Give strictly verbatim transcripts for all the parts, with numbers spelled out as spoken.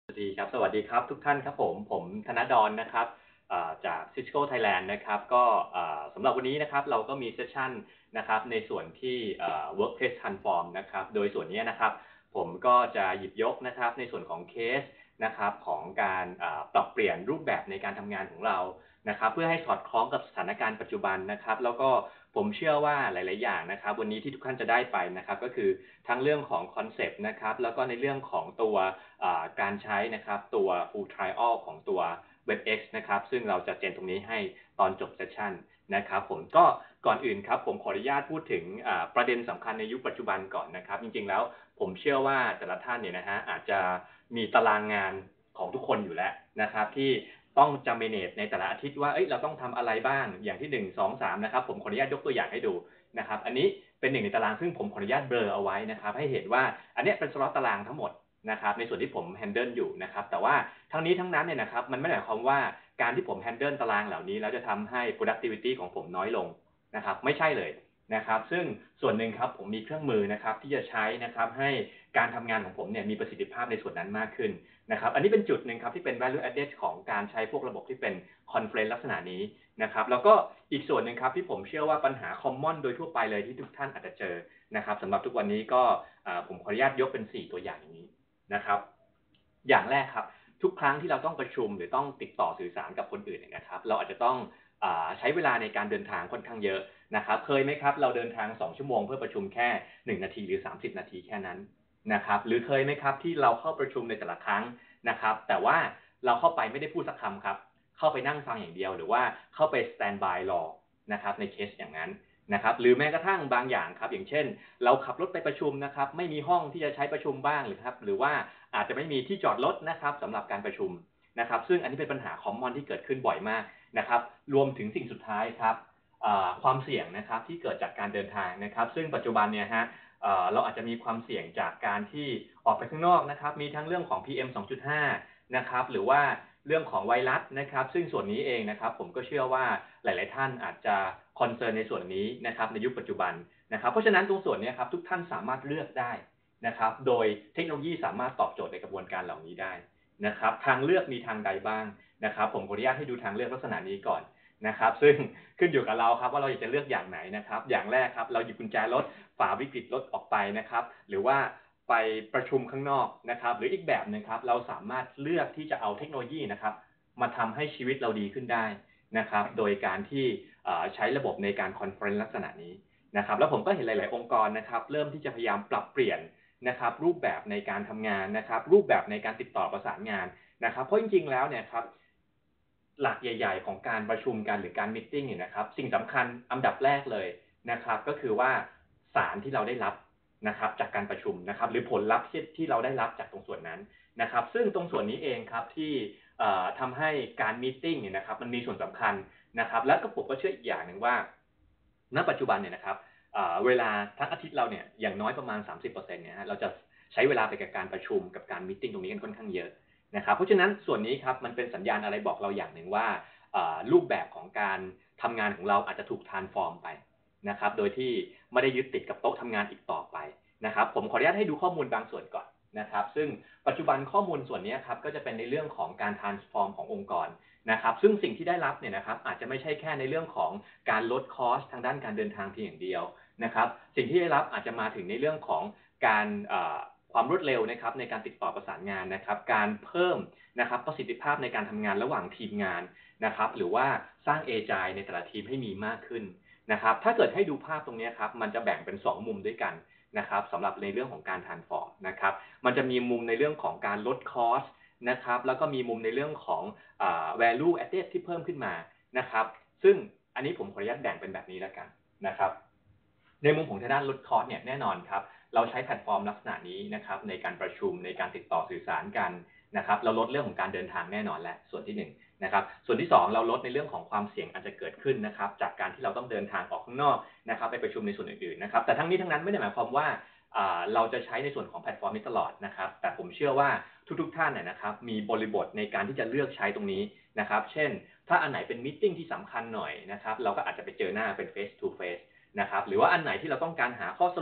สวัสดีครับสวัสดีครับทุกท่านครับผมผมธนดรนะครับจาก Cisco Thailand นะครับก็สำหรับวันนี้นะครับเราก็มีเซสชันนะครับในส่วนที่ Workplace Transform นะครับโดยส่วนนี้นะครับผมก็จะหยิบยกนะครับในส่วนของเคสนะครับของการปรับเปลี่ยนรูปแบบในการทำงานของเรานะครับเพื่อให้สอดคล้องกับสถานการณ์ปัจจุบันนะครับแล้วก็ผมเชื่อว่าหลายๆอย่างนะครับวันนี้ที่ทุกท่านจะได้ไปนะครับก็คือทั้งเรื่องของคอนเซปต์นะครับแล้วก็ในเรื่องของตัวการใช้นะครับตัว full trial ของตัว เว็บเอ็กซ์ นะครับซึ่งเราจะเจนตรงนี้ให้ตอนจบเซสชันนะครับผมก็ก่อนอื่นครับผมขออนุญาตพูดถึงประเด็นสำคัญในยุคปัจจุบันก่อนนะครับจริงๆแล้วผมเชื่อว่าแต่ละท่านเนี่ยนะฮะอาจจะมีตารางงานของทุกคนอยู่แล้วนะครับที่ต้องจำเมเนจในแต่ละอาทิตย์ว่าเอ้ยเราต้องทำอะไรบ้างอย่างที่หนึ่ง สอง สามนะครับผมขออนุญาตยกตัวอย่างให้ดูนะครับอันนี้เป็นหนึ่งในตารางซึ่งผมขออนุญาตเบลอเอาไว้นะครับให้เห็นว่าอันนี้เป็นสล็อตตารางทั้งหมดนะครับในส่วนที่ผมแฮนเดิลอยู่นะครับแต่ว่าทั้งนี้ทั้งนั้นเนี่ยนะครับมันไม่ได้หมายความว่าการที่ผมแฮนเดิลตารางเหล่านี้แล้วจะทำให้ productivity ของผมน้อยลงนะครับไม่ใช่เลยนะครับซึ่งส่วนหนึ่งครับผมมีเครื่องมือนะครับที่จะใช้นะครับให้การทำงานของผมเนี่ยมีประสิทธิภาพในส่วนนั้นมากขึ้นนะครับอันนี้เป็นจุดหนึ่งครับที่เป็น value added ของการใช้พวกระบบที่เป็น conference ลักษณะนี้นะครับแล้วก็อีกส่วนหนึ่งครับที่ผมเชื่อว่าปัญหา common โดยทั่วไปเลยที่ทุกท่านอาจจะเจอนะครับสำหรับทุกวันนี้ก็ผมขออนุญาตยกเป็นสี่ตัวอย่างนี้นะครับอย่างแรกครับทุกครั้งที่เราต้องประชุมหรือต้องติดต่อสื่อสารกับคนอื่นนะครับเราอาจจะต้องใช้เวลาในการเดินทางค่อนข้างเยอะนะครับเคยไหมครับเราเดินทางสองชั่วโมงเพื่อประชุมแค่หนึ่งนาทีหรือสามสิบนาทีแค่นั้นนะครับหรือเคยไหมครับที่เราเข้าประชุมในแต่ละครั้งนะครับแต่ว่าเราเข้าไปไม่ได้พูดสักคำครับเข้าไปนั่งฟังอย่างเดียวหรือว่าเข้าไปสแตนบายรอนะครับในเคสอย่างนั้นนะครับหรือแม้กระทั่งบางอย่างครับอย่างเช่นเราขับรถไปประชุมนะครับไม่มีห้องที่จะใช้ประชุมบ้างหรือครับหรือว่าอาจจะไม่มีที่จอดรถนะครับสำหรับการประชุมนะครับซึ่งอันนี้เป็นปัญหาคอมมอนที่เกิดขึ้นบ่อยมากนะครับรวมถึงสิ่งสุดท้ายครับความเสี่ยงนะครับที่เกิดจากการเดินทางนะครับซึ่งปัจจุบันเนี่ยฮะเราอาจจะมีความเสี่ยงจากการที่ออกไปข้างนอกนะครับมีทั้งเรื่องของ พี เอ็ม สองจุดห้า นะครับหรือว่าเรื่องของไวรัสนะครับซึ่งส่วนนี้เองนะครับผมก็เชื่อว่าหลายๆท่านอาจจะคอนเซิร์นในส่วนนี้นะครับในยุคปัจจุบันนะครับเพราะฉะนั้นตรงส่วนนี้ครับทุกท่านสามารถเลือกได้นะครับโดยเทคโนโลยีสามารถตอบโจทย์ในกระบวนการเหล่านี้ได้นะครับทางเลือกมีทางใดบ้างนะครับผมขออนุญาตให้ดูทางเลือกลักษณะนี้ก่อนนะครับซึ่งขึ้นอยู่กับเราครับว่าเราอยากจะเลือกอย่างไหนนะครับอย่างแรกครับเราหยิบกุญแจรถฝ่าวิกฤตรถออกไปนะครับหรือว่าไปประชุมข้างนอกนะครับหรืออีกแบบหนึ่งครับเราสามารถเลือกที่จะเอาเทคโนโลยีนะครับมาทำให้ชีวิตเราดีขึ้นได้นะครับโดยการที่ใช้ระบบในการคอนเฟอเรนซ์ลักษณะนี้นะครับแล้วผมก็เห็นหลายๆองค์กรนะครับเริ่มที่จะพยายามปรับเปลี่ยนนะครับรูปแบบในการทำงานนะครับรูปแบบในการติดต่อประสานงานนะครับเพราะจริงๆแล้วเนี่ยครับหลักใหญ่ๆของการประชุมกันหรือการมิ팅เนี่ยนะครับสิ่งสำคัญอันดับแรกเลยนะครับก็คือว่าสารที่เราได้รับนะครับจากการประชุมนะครับหรือผลลัพธ์ที่ที่เราได้รับจากตรงส่วนนั้นนะครับซึ่งตรงส่วนนี้เองครับที่ทำให้การมิ팅เนี่ยนะครับมันมีส่วนสำคัญนะครับและก็ผมก็เชื่ออีกอย่างหนึ่งว่าณปัจจุบันเนี่ยนะครับเวลาทั้งอาทิตย์เราเนี่ยอย่างน้อยประมาณ สามสิบเปอร์เซ็นต์ เนี่ยเราจะใช้เวลาไปกับการประชุมกับการมิ팅ตรงนี้กันค่อนข้างเยอะนะครับเพราะฉะนั้นส่วนนี้ครับมันเป็นสัญญาณอะไรบอกเราอย่างหนึ่งว่ารูปแบบของการทำงานของเราอาจจะถูกทรานส์ฟอร์มไปนะครับโดยที่ไม่ได้ยึดติดกับโต๊ะทำงานอีกต่อไปนะครับผมขออนุญาตให้ดูข้อมูลบางส่วนก่อนนะครับซึ่งปัจจุบันข้อมูลส่วนนี้ครับก็จะเป็นในเรื่องของการทรานส์ฟอร์มขององค์กรนะครับซึ่งสิ่งที่ได้รับเนี่ยนะครับอาจจะไม่ใช่แค่ในเรื่องของการลดคอสทางด้านการเดินทางเพียงอย่างเดียวนะครับสิ่งที่ได้รับอาจจะมาถึงในเรื่องของการความรวดเร็วนะครับในการติดต่อประสานงานนะครับการเพิ่มนะครับประสิทธิภาพในการทำงานระหว่างทีมงานนะครับหรือว่าสร้างเอจายในแต่ละทีมให้มีมากขึ้นนะครับถ้าเกิดให้ดูภาพตรงนี้ครับมันจะแบ่งเป็นสองมุมด้วยกันนะครับสำหรับในเรื่องของการทรานส์ฟอร์มนะครับมันจะมีมุมในเรื่องของการลดคอสนะครับแล้วก็มีมุมในเรื่องของ value added ที่เพิ่มขึ้นมานะครับซึ่งอันนี้ผมขออนุญาตแบ่งเป็นแบบนี้แล้วกันนะครับในมุมของทางด้านลดคอสเนี่ยแน่นอนครับเราใช้แพลตฟอร์มลักษณะนี้นะครับในการประชุมในการติดต่อสื่อสารกันนะครับเราลดเรื่องของการเดินทางแน่นอนและส่วนที่หนึ่งนะครับส่วนที่สองเราลดในเรื่องของความเสี่ยงอาจจะเกิดขึ้นนะครับจากการที่เราต้องเดินทางออกข้างนอกนะครับไปประชุมในส่วนอื่นๆนะครับแต่ทั้งนี้ทั้งนั้นไม่ได้หมายความว่าเราจะใช้ในส่วนของแพลตฟอร์มนี้ตลอดนะครับแต่ผมเชื่อว่าทุกๆท่านนะครับมีบริบทในการที่จะเลือกใช้ตรงนี้นะครับเช่นถ้าอันไหนเป็นมิ팅ที่สำคัญหน่อยนะครับเราก็อาจจะไปเจอหน้าเป็น face to face นะครับหรือว่าอันไหนที่เราต้องการหาข้อสรุป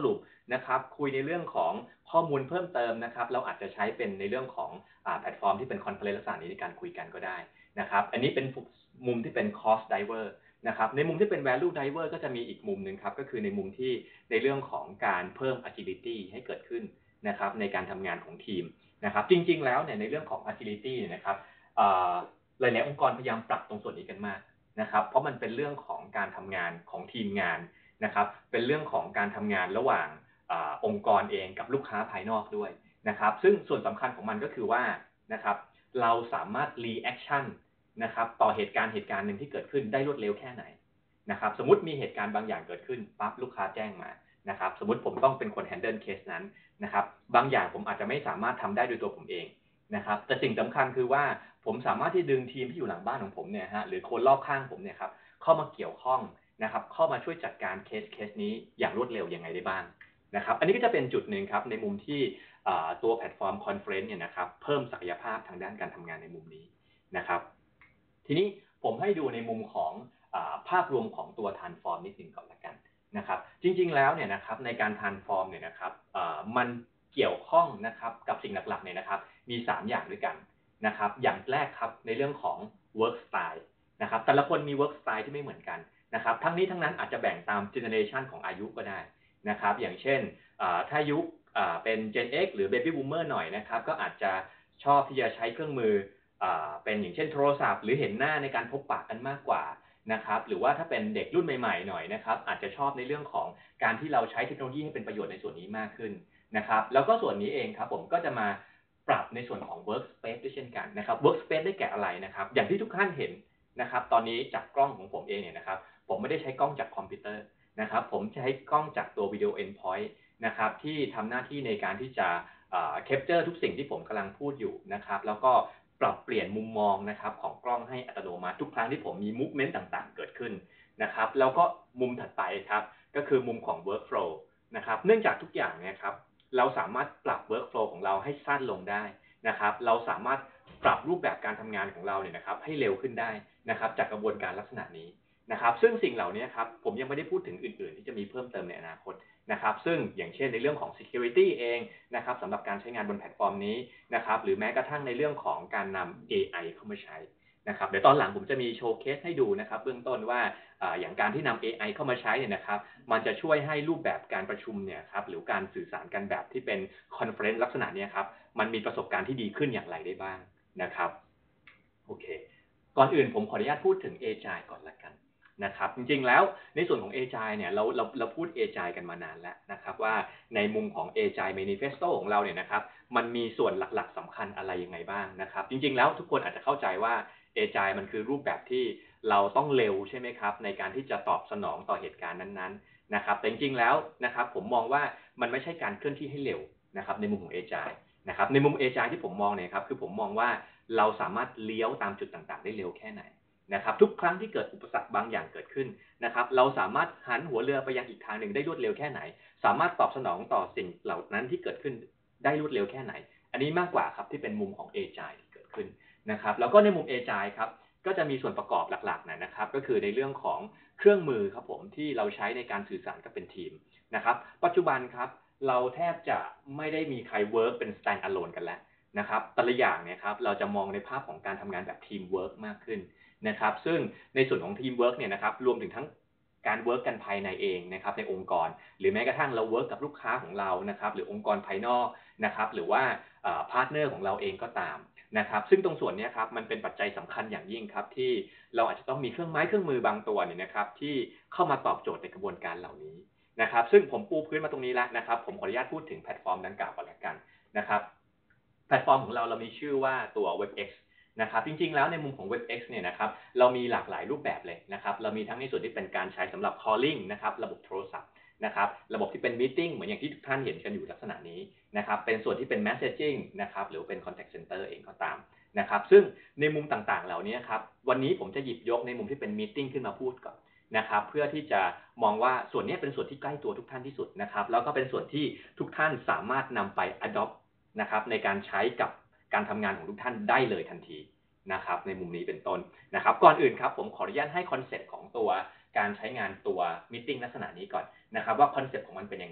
นะครับคุยในเรื่องของข้อมูลเพิ่มเติมนะครับเราอาจจะใช้เป็นในเรื่องของแพลตฟอร์มที่เป็นคอนเฟอเรนซ์ลักษณะนี้ในการคุยกันก็ได้นะครับอันนี้เป็นมุมที่เป็น cost driver นะครับในมุมที่เป็น value driver ก็จะมีอีกมุมหนึ่งครับก็คือในมุมที่ในเรื่องของการเพิ่ม agility ให้เกิดขึ้นนะครับในการทำงานของทีมนะครับจริงๆแล้วเนี่ยในเรื่องของ agility เนี่ยนะครับหลายๆองค์กรพยายามปรับตรงส่วนนี้กันมากนะครับเพราะมันเป็นเรื่องของการทำงานของทีมงานนะครับเป็นเรื่องของการทำงานระหว่างอองค์กรเองกับลูกค้าภายนอกด้วยนะครับซึ่งส่วนสำคัญของมันก็คือว่านะครับเราสามารถ reaction นะครับต่อเหตุการณ์เหตุการณ์หนึ่งที่เกิดขึ้นได้รวดเร็วแค่ไหนนะครับสมมติมีเหตุการณ์บางอย่างเกิดขึ้นปั๊บลูกค้าแจ้งมานะครับสมมติผมต้องเป็นคน handle case นั้นนะครับบางอย่างผมอาจจะไม่สามารถทำได้โดยตัวผมเองนะครับแต่สิ่งสำคัญคือว่าผมสามารถที่ดึงทีมที่อยู่หลังบ้านของผมเนี่ยฮะหรือคนรอบข้างผมเนี่ยครับเข้ามาเกี่ยวข้องนะครับเข้ามาช่วยจัดการเคสเคสนี้อย่างรวดเร็วยังไงได้บ้างนะครับอันนี้ก็จะเป็นจุดหนึ่งครับในมุมที่ตัวแพลตฟอร์มคอนเฟอเรนซ์เนี่ยนะครับเพิ่มศักยภาพทางด้านการทำงานในมุมนี้นะครับทีนี้ผมให้ดูในมุมของภาพรวมของตัว Transform นิดนึงก่อนละกันนะครับจริงๆแล้วเนี่ยนะครับในการ Transform เนี่ยนะครับมันเกี่ยวข้องนะครับกับสิ่งหลักๆเนี่ยนะครับมีสามอย่างด้วยกันนะครับอย่างแรกครับในเรื่องของ work style นะครับแต่ละคนมี work style ที่ไม่เหมือนกันนะครับทั้งนี้ทั้งนั้นอาจจะแบ่งตาม generation ของอายุก็ได้นะครับอย่างเช่นถ้ายุคเป็น Gen X หรือ Baby Boomer หน่อยนะครับก็อาจจะชอบที่จะใช้เครื่องมือเป็นอย่างเช่นโทรศัพท์หรือเห็นหน้าในการพบปะกันมากกว่านะครับหรือว่าถ้าเป็นเด็กรุ่นใหม่ๆหน่อยนะครับอาจจะชอบในเรื่องของการที่เราใช้เทคโนโลยีให้เป็นประโยชน์ในส่วนนี้มากขึ้นนะครับแล้วก็ส่วนนี้เองครับผมก็จะมาปรับในส่วนของ workspace ด้วยเช่นกันนะครับ workspace ได้แก่อะไรนะครับอย่างที่ทุกท่านเห็นนะครับตอนนี้จากกล้องของผมเองเนี่ยนะครับผมไม่ได้ใช้กล้องจากคอมพิวเตอร์นะครับผมใช้กล้องจากตัว video endpoint นะครับที่ทำหน้าที่ในการที่จะแคปเจอร์ทุกสิ่งที่ผมกำลังพูดอยู่นะครับแล้วก็ปรับเปลี่ยนมุมมองนะครับของกล้องให้อัตโนมัติทุกครั้งที่ผมมี movement ต่างๆเกิดขึ้นนะครับแล้วก็มุมถัดไปครับก็คือมุมของ workflow นะครับเนื่องจากทุกอย่างเนี่ยครับเราสามารถปรับ workflow ของเราให้สั้นลงได้นะครับเราสามารถปรับรูปแบบการทำงานของเราเนี่ยนะครับให้เร็วขึ้นได้นะครับจากกระบวนการลักษณะนี้นะครับซึ่งสิ่งเหล่านี้ครับผมยังไม่ได้พูดถึงอื่นๆที่จะมีเพิ่มเติมในอนาคตนะครับซึ่งอย่างเช่นในเรื่องของ security เองนะครับสำหรับการใช้งานบนแพลตฟอร์มนี้นะครับหรือแม้กระทั่งในเรื่องของการนำ เอ ไอ เข้ามาใช้นะครับเดี๋ยวตอนหลังผมจะมีโชว์เคสให้ดูนะครับเบื้องต้นว่าอย่างการที่นำ เอ ไอ เข้ามาใช้เนี่ยนะครับมันจะช่วยให้รูปแบบการประชุมเนี่ยครับหรือการสื่อสารกันแบบที่เป็นคอนเฟอเรนซ์ลักษณะนี้ครับมันมีประสบการณ์ที่ดีขึ้นอย่างไรได้บ้างนะครับโอเคก่อนอื่นผมขออนุญาตพูดถึง Agile ก่อนละกันนะครับจริงๆแล้วในส่วนของ Agile เนี่ยเราเราเราพูด Agile กันมานานแล้วนะครับว่าในมุมของ Agile Manifesto ของเราเนี่ยนะครับมันมีส่วนหลักๆสำคัญอะไรยังไงบ้างนะครับจริงๆแล้วทุกคนอาจจะเข้าใจว่า Agile มันคือรูปแบบที่เราต้องเร็วใช่ไหมครับในการที่จะตอบสนองต่อเหตุการณ์นั้นๆนะครับแต่จริงๆแล้วนะครับผมมองว่ามันไม่ใช่การเคลื่อนที่ให้เร็วนะครับในมุมของ Agile นะครับในมุม Agile ที่ผมมองเนี่ยครับคือผมมองว่าเราสามารถเลี้ยวตามจุดต่างๆได้เร็วแค่ไหนนะครับทุกครั้งที่เกิดอุปสรรคบางอย่างเกิดขึ้นนะครับเราสามารถหันหัวเรือไปยังอีกทางหนึ่งได้รวดเร็วแค่ไหนสามารถตอบสนองต่อสิ่งเหล่านั้นที่เกิดขึ้นได้รวดเร็วแค่ไหนอันนี้มากกว่าครับที่เป็นมุมของ Agile ที่เกิดขึ้นนะครับแล้วก็ในมุม Agile ครับก็จะมีส่วนประกอบหลักๆนะครับก็คือในเรื่องของเครื่องมือครับผมที่เราใช้ในการสื่อสารกับเป็นทีมนะครับปัจจุบันครับเราแทบจะไม่ได้มีใครเวิร์กเป็น stand alone กันแล้วนะครับแต่ละอย่างเนี่ยครับเราจะมองในภาพของการทำงานแบบทีมเวิร์กมากขึ้นนะครับซึ่งในส่วนของทีมเวิร์กเนี่ยนะครับรวมถึงทั้งการเวิร์กกันภายในเองนะครับในองค์กรหรือแม้กระทั่งเราเวิร์กกับลูกค้าของเรานะครับหรือองค์กรภายนอกนะครับหรือว่าพาร์ทเนอร์ของเราเองก็ตามนะครับซึ่งตรงส่วนนี้ครับมันเป็นปัจจัยสำคัญอย่างยิ่งครับที่เราอาจจะต้องมีเครื่องไม้เครื่องมือบางตัวเนี่ยนะครับที่เข้ามาตอบโจทย์ในกระบวนการเหล่านี้นะครับซึ่งผมปูพื้นมาตรงนี้แล้วนะครับผมขออนุญาตพูดถึงแพลตฟอร์มดังกล่าวก่อนละกันนะครับแพลตฟอร์มของเราเรามีชื่อว่าตัว WebEx นะครับจริงๆแล้วในมุมของ WebEx เนี่ยนะครับเรามีหลากหลายรูปแบบเลยนะครับเรามีทั้งในส่วนที่เป็นการใช้สำหรับ calling นะครับระบบโทรศัพท์นะครับระบบที่เป็น meeting เหมือนอย่างที่ทุกท่านเห็นกันอยู่ลักษณะนี้นะครับเป็นส่วนที่เป็น messaging นะครับหรือเป็น contact center เองก็ตามนะครับซึ่งในมุมต่างๆเหล่านี้ครับวันนี้ผมจะหยิบยกในมุมที่เป็น meeting ขึ้นมาพูดก่อนนะครับเพื่อที่จะมองว่าส่วนนี้เป็นส่วนที่ใกล้ตัวทุกท่านที่สุดนะครับแล้วก็เป็นส่วนที่ทุกท่านสามารถนำไป adopt นะครับในการใช้กับการทำงานของทุกท่านได้เลยทันทีนะครับในมุมนี้เป็นต้นนะครับก่อนอื่นครับผมขออนุญาตให้คอนเซ็ปต์ของตัวการใช้งานตัว meeting ลักษณะนี้ก่อนนะครับว่าคอนเซ็ปต์ของมันเป็นยังไง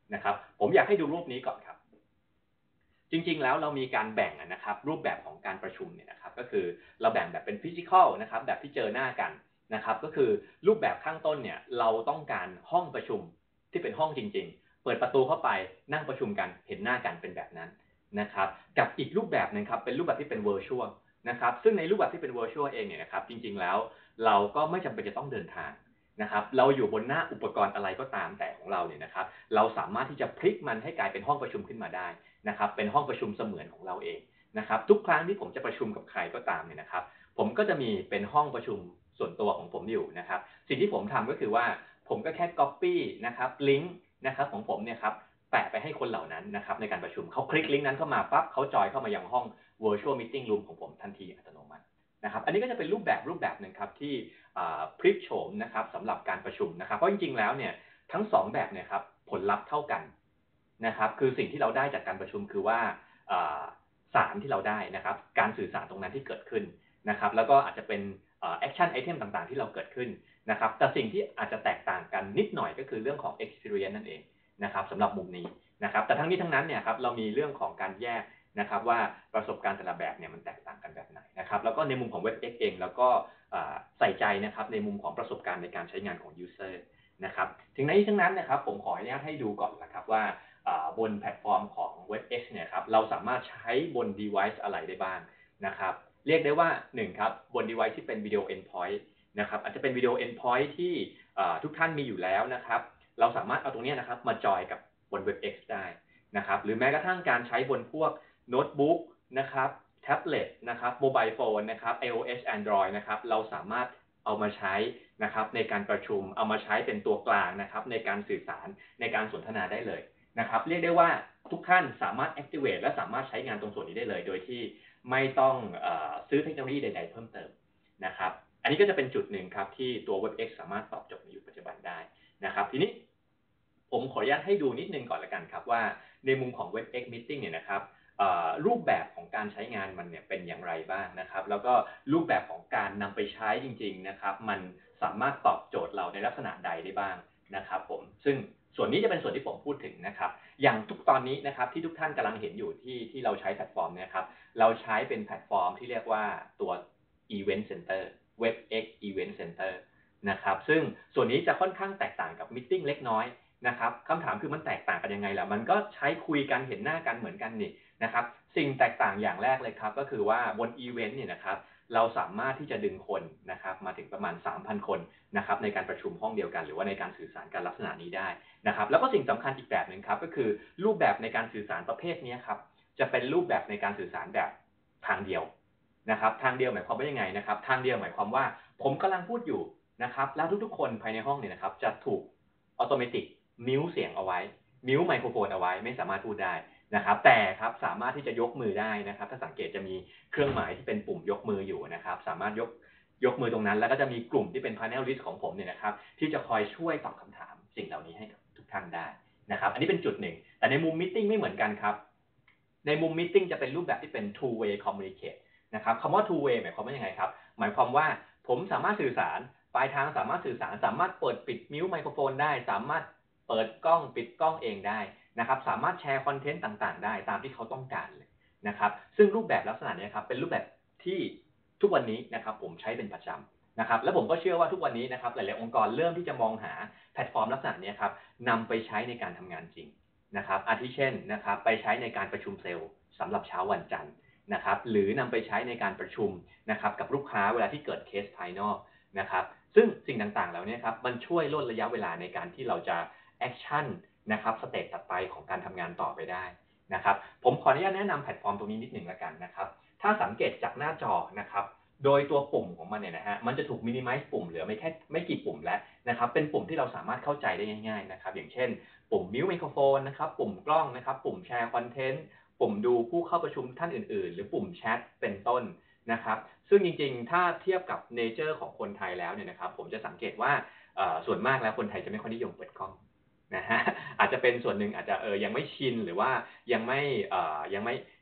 นะครับผมอยากให้ดูรูปนี้ก่อนครับจริงๆแล้วเรามีการแบ่งนะครับรูปแบบของการประชุมเนี่ยนะครับก็คือเราแบ่งแบบเป็นฟิสิกอลนะครับแบบที่เจอหน้ากันนะครับก็คือรูปแบบข้างต้นเนี่ยเราต้องการห้องประชุมที่เป็นห้องจริงๆเปิดประตูเข้าไปนั่งประชุมกันเห็นหน้ากันเป็นแบบนั้นนะครับกับอีกรูปแบบนึงครับเป็นรูปแบบที่เป็น virtual นะครับซึ่งในรูปแบบที่เป็น virtual เองเนี่ยนะครับจริงๆแล้วเราก็ไม่จำเป็นจะต้องเดินทางนะครับเราอยู่บนหน้าอุปกรณ์อะไรก็ตามแต่ของเราเนี่ยนะครับเราสามารถที่จะพลิกมันให้กลายเป็นห้องประชุมขึ้นมาได้นะครับเป็นห้องประชุมเสมือนของเราเองนะครับทุกครั้งที่ผมจะประชุมกับใครก็ตามเนี่ยนะครับผมก็จะมีเป็นห้องประชุมส่วนตัวของผมอยู่นะครับสิ่งที่ผมทำก็คือว่าผมก็แค่ copy นะครับลิงก์นะครับของผมเนี่ยครับแปะไปให้คนเหล่านั้นนะครับในการประชุมเขาคลิกลิงก์นั้นเข้ามาปั๊บเขาจอยเข้ามายังห้อง virtual meeting room ของผมทันทีอัตโนมัตินะครับอันนี้ก็จะเป็นรูปแบบรูปแบบหนึ่งครับที่พลิกโฉมนะครับสำหรับการประชุมนะครับเพราะจริงๆแล้วเนี่ยทั้งสองแบบเนี่ยครับผลลัพธ์เท่ากันนะครับคือสิ่งที่เราได้จากการประชุมคือว่าสารที่เราได้นะครับการสื่อสารตรงนั้นที่เกิดขึ้นนะครับแล้วก็อาจจะเป็นแอคชั่นไอเทมต่างๆที่เราเกิดขึ้นนะครับแต่สิ่งที่อาจจะแตกต่างกันนิดหน่อยก็คือเรื่องของ experience นั่นเองนะครับสำหรับมุมนี้นะครับแต่ทั้งนี้ทั้งนั้นเนี่ยครับเรามีเรื่องของการแยกนะครับว่าประสบการณ์แต่ละแบบเนี่ยมันแตกต่างกันแบบไหนนะครับแล้วก็ในมุมของ WebEx เองแล้วก็ใส่ใจนะครับในมุมของประสบการณ์ในการใช้งานของ user นะครับถึงในที่ทั้งนั้นนะครับผมขออนุญาตให้ดูก่อนนะครับว่าบนแพลตฟอร์มของ WebEx เนี่ยครับเราสามารถใช้บน device อะไรได้บ้างนะครับเรียกได้ว่าหนึ่งครับบน device ที่เป็น video endpoint นะครับอาจจะเป็น video endpoint ที่ทุกท่านมีอยู่แล้วนะครับเราสามารถเอาตรงนี้นะครับมาจอยกับบน WebEx ได้นะครับหรือแม้กระทั่งการใช้บนพวกโน้ตบุ๊กนะครับแท็บเล็ตนะครับโมบายโฟนนะครับ iOS Android นะครับเราสามารถเอามาใช้นะครับในการประชุมเอามาใช้เป็นตัวกลางนะครับในการสื่อสารในการสนทนาได้เลยนะครับเรียกได้ว่าทุกท่านสามารถ activate และสามารถใช้งานตรงส่วนนี้ได้เลยโดยที่ไม่ต้องเอ่อซื้อเทคโนโลยีใดๆเพิ่มเติมนะครับอันนี้ก็จะเป็นจุดหนึ่งครับที่ตัว WebEx สามารถตอบโจทย์ในยุคปัจจุบันได้นะครับทีนี้ผมขออนุญาตให้ดูนิดนึงก่อนละกันครับว่าในมุมของ WebEx Meeting เนี่ยนะครับรูปแบบของการใช้งานมันเนี่ยเป็นอย่างไรบ้างนะครับแล้วก็รูปแบบของการนำไปใช้จริงๆนะครับมันสามารถตอบโจทย์เราในลักษณะใดได้บ้างนะครับผมซึ่งส่วนนี้จะเป็นส่วนที่ผมพูดถึงนะครับอย่างทุกตอนนี้นะครับที่ทุกท่านกำลังเห็นอยู่ที่ที่เราใช้แพลตฟอร์มเนี่ยครับเราใช้เป็นแพลตฟอร์มที่เรียกว่าตัว Event Center WebEx Event Center นะครับซึ่งส่วนนี้จะค่อนข้างแตกต่างกับ Meeting เล็กน้อยนะครับคำถามคือมันแตกต่างกันยังไงล่ะมันก็ใช้คุยกันเห็นหน้ากันเหมือนกันนี่นะครับสิ่งแตกต่างอย่างแรกเลยครับก็คือว่าบนอีเวนต์เนี่ยนะครับเราสามารถที่จะดึงคนนะครับมาถึงประมาณ สามพัน คนนะครับในการประชุมห้องเดียวกันหรือว่าในการสื่อสารกันลักษณะนี้ได้นะครับแล้วก็สิ่งสำคัญอีกแบบหนึ่งครับก็คือรูปแบบในการสื่อสารประเภทนี้ครับจะเป็นรูปแบบในการสื่อสารแบบทางเดียวนะครับทางเดียวหมายความว่ายังไงนะครับทางเดียวหมายความว่าผมกำลังพูดอยู่นะครับแล้วทุกๆคนภายในห้องเนี่ยนะครับจะถูกอัตโนมัติมิวเสียงเอาไว้มิวไมโครโฟนเอาไว้ไม่สามารถพูดได้นะครับแต่ครับสามารถที่จะยกมือได้นะครับถ้าสังเกตจะมีเครื่องหมายที่เป็นปุ่มยกมืออยู่นะครับสามารถยกยกมือตรงนั้นแล้วก็จะมีกลุ่มที่เป็น panelist ของผมเนี่ยนะครับที่จะคอยช่วยตอบคำถามสิ่งเหล่านี้ให้กับทุกท่านได้นะครับอันนี้เป็นจุดหนึ่งแต่ในมุม meeting ไม่เหมือนกันครับในมุม meeting จะเป็นรูปแบบที่เป็น two way communicate นะครับคำว่า two way หมายความว่ายังไงครับหมายความว่าผมสามารถสื่อสารปลายทางสามารถสื่อสารสามารถเปิดปิดมิวไมโครโฟนได้สามารถเปิดกล้องปิดกล้องเองได้นะครับสามารถแชร์คอนเทนต์ต่างๆได้ตามที่เขาต้องการเลยนะครับซึ่งรูปแบบลักษณะนี้ครับเป็นรูปแบบที่ทุกวันนี้นะครับผมใช้เป็นประจำนะครับและผมก็เชื่อว่าทุกวันนี้นะครับหลายๆองค์กรเริ่มที่จะมองหาแพลตฟอร์มลักษณะนี้ครับนำไปใช้ในการทำงานจริงนะครับอาทิเช่นนะครับไปใช้ในการประชุมเซลล์สำหรับเช้าวันจันทร์นะครับหรือนำไปใช้ในการประชุมนะครับกับลูกค้าเวลาที่เกิดเคสภายนอกนะครับซึ่งสิ่งต่างๆเหล่านี้ครับมันช่วยลดระยะเวลาในการที่เราจะแอคชั่นนะครับสเต็ปถัดไปของการทำงานต่อไปได้นะครับผมขออนุญาตแนะนำแพลตฟอร์มตรงนี้นิดหนึ่งละกันนะครับถ้าสังเกตจากหน้าจอนะครับโดยตัวปุ่มของมันเนี่ยนะฮะมันจะถูกมินิมัลปุ่มเหลือไม่แค่ไม่กี่ปุ่มแล้วนะครับเป็นปุ่มที่เราสามารถเข้าใจได้ง่ายๆนะครับอย่างเช่นปุ่มมิวไมโครโฟนนะครับปุ่มกล้องนะครับปุ่มแชร์คอนเทนต์ปุ่มดูผู้เข้าประชุมท่านอื่นๆหรือปุ่มแชทเป็นต้นนะครับซึ่งจริงๆถ้าเทียบกับเนเจอร์ของคนไทยแล้วเนี่ยนะครับผมจะสังเกตว่าส่วนมากแล้วคนไทยจะไม่ค่อยนิยมเปิดกล้องนะฮะอาจจะเป็นส่วนหนึ่งอาจจะเออยังไม่ชินหรือว่ายังไม่เอ่อยังไม่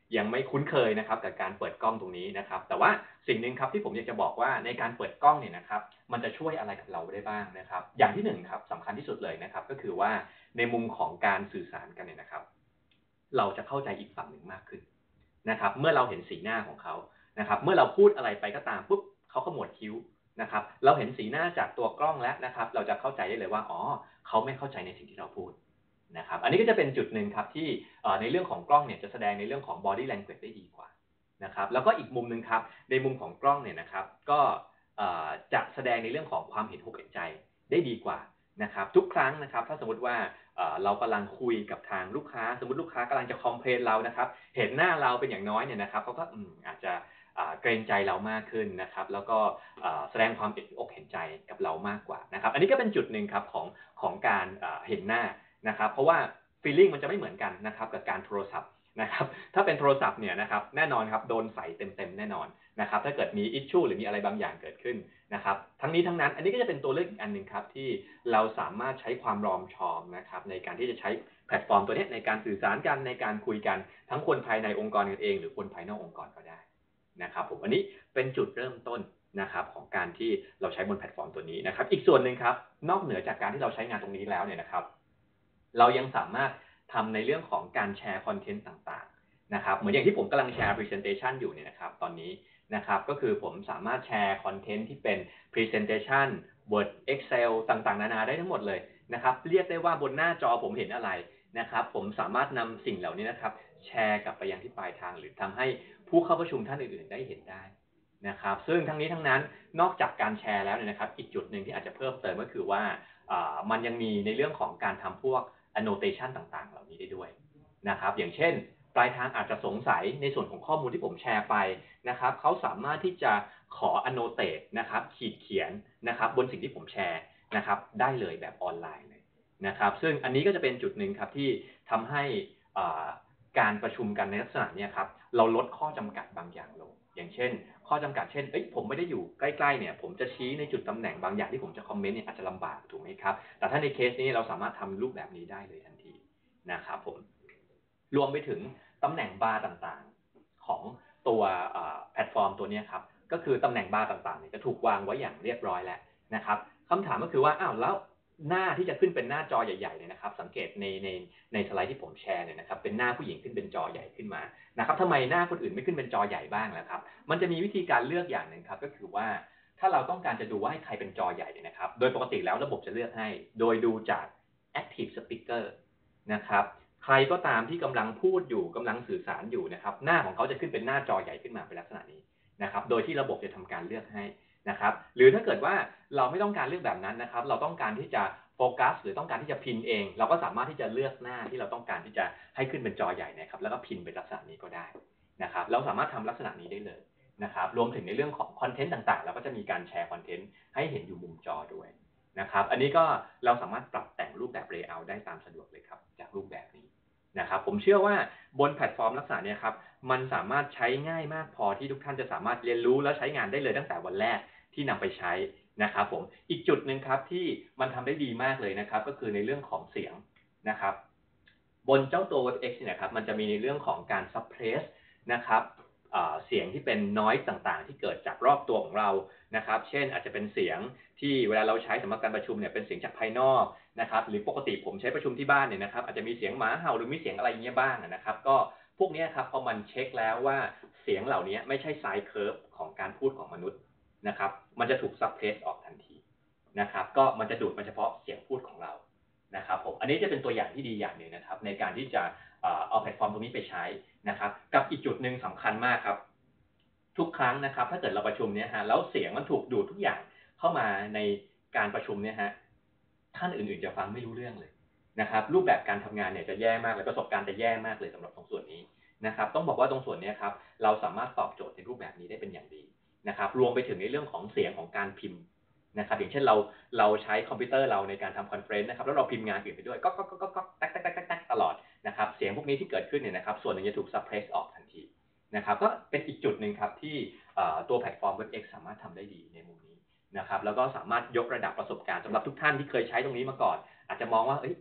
ยังไม่คุ้นเคยนะครับกับการเปิดกล้องตรงนี้นะครับแต่ว่าสิ่งหนึ่งครับที่ผมอยากจะบอกว่าในการเปิดกล้องเนี่ยนะครับมันจะช่วยอะไรกับเราได้บ้างนะครับอย่างที่หนึ่งครับสำคัญที่สุดเลยนะครับก็คือว่าในมุมของการสื่อสารกันเนี่ยนะครับเราจะเข้าใจอีกฝั่งหนึ่งมากขึ้นนะครับเมื่อเราเห็นสีหน้าของเขานะครับเมื่อเราพูดอะไรไปก็ตามปุ๊บเขาขมวดคิ้วนะครับเราเห็นสีหน้าจากตัวกล้องแล้วนะครับเราจะเข้าใจได้เลยว่าอ๋อเขาไม่เข้าใจในสิ่งที่เราพูดนะครับอันนี้ก็จะเป็นจุดหนึ่งครับที่ในเรื่องของกล้องเนี่ยจะแสดงในเรื่องของ body language ได้ดีกว่านะครับแล้วก็อีกมุมหนึ่งครับในมุมของกล้องเนี่ยนะครับก็จะแสดงในเรื่องของความเห็นอกเห็นใจได้ดีกว่านะครับทุกครั้งนะครับถ้าสมมติว่าเรากำลังคุยกับทางลูกค้าสมมติลูกค้ากำลังจะคอมเพลนเรานะครับเห็นหน้าเราเป็นอย่างน้อยเนี่ยนะครับเขาก็อาจจะเกรงใจเรามากขึ้นนะครับแล้วก็แสดงความเห็นอกเห็นใจกับเรามากกว่านะครับอันนี้ก็เป็นจุดหนึ่งครับของของการเห็นหน้านะครับเพราะว่า feeling มันจะไม่เหมือนกันนะครับกับการโทรศัพท์นะครับถ้าเป็นโทรศัพท์เนี่ยนะครับแน่นอนครับโดนใส่เต็มๆแน่นอนนะครับถ้าเกิดมี issue หรือมีอะไรบางอย่างเกิดขึ้นนะครับทั้งนี้ทั้งนั้นอันนี้ก็จะเป็นตัวเลือกอีกอันหนึ่งครับที่เราสามารถใช้ความรอมชอมนะครับในการที่จะใช้แพลตฟอร์มตัวนี้ในการสื่อสารกันในการคุยกันทั้งคนภายในองค์กรกันเองหรือคนภายนอกองค์กรก็ได้นะครับผมอันนี้เป็นจุดเริ่มต้นนะครับของการที่เราใช้บนแพลตฟอร์มตัวนี้นะครับอีกส่วนหนึ่งครับนอกเหนือจากการที่เราใช้งานตรงนี้แล้วเนี่ยนะครับเรายังสามารถทำในเรื่องของการแชร์คอนเทนต์ต่างๆนะครับเหมือนอย่างที่ผมกำลังแชร์ presentation อยู่เนี่ยนะครับตอนนี้นะครับก็คือผมสามารถแชร์คอนเทนต์ที่เป็น presentation Word Excel ต่างๆนานาได้ทั้งหมดเลยนะครับเรียกได้ว่าบนหน้าจอผมเห็นอะไรนะครับผมสามารถนำสิ่งเหล่านี้นะครับแชร์กลับไปยังที่ปลายทางหรือทำให้ผู้เข้าประชุมท่านอื่นๆได้เห็นได้นะครับซึ่งทั้งนี้ทั้งนั้นนอกจากการแชร์แล้วเนี่ยนะครับอีกจุดหนึ่งที่อาจจะเพิ่มเติมก็คือว่ามันยังมีในเรื่องของการทำพวก annotation ต่างๆเหล่านี้ได้ด้วยนะครับอย่างเช่นปลายทางอาจจะสงสัยในส่วนของข้อมูลที่ผมแชร์ไปนะครับเขาสามารถที่จะขอ annotate นะครับขีดเขียนนะครับบนสิ่งที่ผมแชร์นะครับได้เลยแบบออนไลน์เลยนะครับซึ่งอันนี้ก็จะเป็นจุดหนึ่งครับที่ทำให้การประชุมกันในลักษณะนี้ครับเราลดข้อจำกัดบางอย่างลงอย่างเช่นข้อจำกัดเช่นเอ้ยผมไม่ได้อยู่ใกล้ๆเนี่ยผมจะชี้ในจุดตำแหน่งบางอย่างที่ผมจะคอมเมนต์เนี่ยอาจจะลำบากถูกไหมครับแต่ถ้าในเคสนี้เราสามารถทำรูปแบบนี้ได้เลยทันทีนะครับผมรวมไปถึงตำแหน่งบาร์ต่างๆของตัวแพลตฟอร์มตัวนี้ครับก็คือตำแหน่งบาร์ต่างๆเนี่ยจะถูกวางไว้อย่างเรียบร้อยแล้วนะครับคำถามก็คือว่าอ้าวแล้วหน้าที่จะขึ้นเป็นหน้าจอใหญ่ๆเนี่ยนะครับสังเกตในในในสไลด์ที่ผมแชร์เนี่ยนะครับเป็นหน้าผู้หญิงขึ้นเป็นจอใหญ่ขึ้นมานะครับทำไมหน้าคนอื่นไม่ขึ้นเป็นจอใหญ่บ้างล่ะครับมันจะมีวิธีการเลือกอย่างหนึ่งครับก็คือว่าถ้าเราต้องการจะดูว่าให้ใครเป็นจอใหญ่เนี่ยนะครับโดยปกติแล้วระบบจะเลือกให้โดยดูจาก active speaker นะครับใครก็ตามที่กำลังพูดอยู่กำลังสื่อสารอยู่นะครับหน้าของเขาจะขึ้นเป็นหน้าจอใหญ่ขึ้นมาเป็นลักษณะนี้นะครับโดยที่ระบบจะทำการเลือกให้นะครับหรือถ้าเกิดว่าเราไม่ต้องการเลือกแบบนั้นนะครับเราต้องการที่จะโฟกัสหรือต้องการที่จะพิมพ์เองเราก็สามารถที่จะเลือกหน้าที่เราต้องการที่จะให้ขึ้นเป็นจอใหญ่นะครับแล้วก็พิมพ์เป็นลักษณะนี้ก็ได้นะครับเราสามารถทำลักษณะนี้ได้เลยนะครับรวมถึงในเรื่องของคอนเทนต์ต่างๆเราก็จะมีการแชร์คอนเทนต์ให้เห็นอยู่มุมจอด้วยนะครับอันนี้ก็เราสามารถปรับแต่งรูปแบบ layout ได้ตามสะดวกเลยครับจากรูปแบบนี้นะครับผมเชื่อว่าบนแพลตฟอร์มลักษณะนี้ครับมันสามารถใช้ง่ายมากพอที่ทุกท่านจะสามารถเรียนรู้และใช้งานได้เลยตั้งแต่วันแรกที่นำไปใช้นะครับผมอีกจุดหนึ่งครับที่มันทำได้ดีมากเลยนะครับก็คือในเรื่องของเสียงนะครับบนเจ้าตัว เว็บเอ็กซ์ เนี่ยครับมันจะมีในเรื่องของการ suppress นะครับเสียงที่เป็น noise ต่างๆที่เกิดจากรอบตัวของเรานะครับเช่นอาจจะเป็นเสียงที่เวลาเราใช้สำหรับการประชุมเนี่ยเป็นเสียงจากภายนอกนะครับหรือปกติผมใช้ประชุมที่บ้านเนี่ยนะครับอาจจะมีเสียงหมาเห่าหรือมีเสียงอะไรเงี้ยบ้างนะครับก็พวกนี้ครับพอมันเช็คแล้วว่าเสียงเหล่านี้ไม่ใช่ไซน์เคิร์ฟของการพูดของมนุษย์นะครับมันจะถูก suppress ออกทันทีนะครับก็มันจะดูดมาเฉพาะเสียงพูดของเรานะครับผมอันนี้จะเป็นตัวอย่างที่ดีอย่างหนึ่งนะครับในการที่จะเอาแพลตฟอร์มตรงนี้ไปใช้นะครับกับอีกจุดหนึ่งสำคัญมากครับทุกครั้งนะครับถ้าเกิดเราประชุมเนี่ยฮะแล้วเสียงมันถูกดูดทุกอย่างเข้ามาในการประชุมเนี่ยฮะท่านอื่นๆจะฟังไม่รู้เรื่องเลยนะครับรูปแบบการทำงานเนี่ยจะแย่มากเลยประสบการณ์จะแย่มากเลยสำหรับตรงส่วนนี้นะครับต้องบอกว่าตรงส่วนนี้ครับเราสามารถตอบโจทย์ในรูปแบบนี้ได้เป็นอย่างดีนะครับรวมไปถึงในเรื่องของเสียงของการพิมพ์นะครับอย่างเช่นเราเราใช้คอมพิวเตอร์เราในการทำคอนเฟรนซ์นะครับแล้วเราพิมพ์งานอื่นไปด้วยก็ก็ก็ก็แตกแตกแตกแตกตลอดนะครับเสียงพวกนี้ที่เกิดขึ้นเนี่ยนะครับส่วนหนึ่งจะถูกซับเพรสออกทันทีนะครับก็เป็นอีกจุดหนึ่งครับที่ตัวแพลตฟอร์ม เว็บเอ็กซ์ สามารถทำได้ดีในมุมนี้นะครับแล้วก็สามารถยกระดับประสบการณ์สำหรับทุกท่านที่เคยใช้ตรงนี้มาก่อนอาจจะมองว่า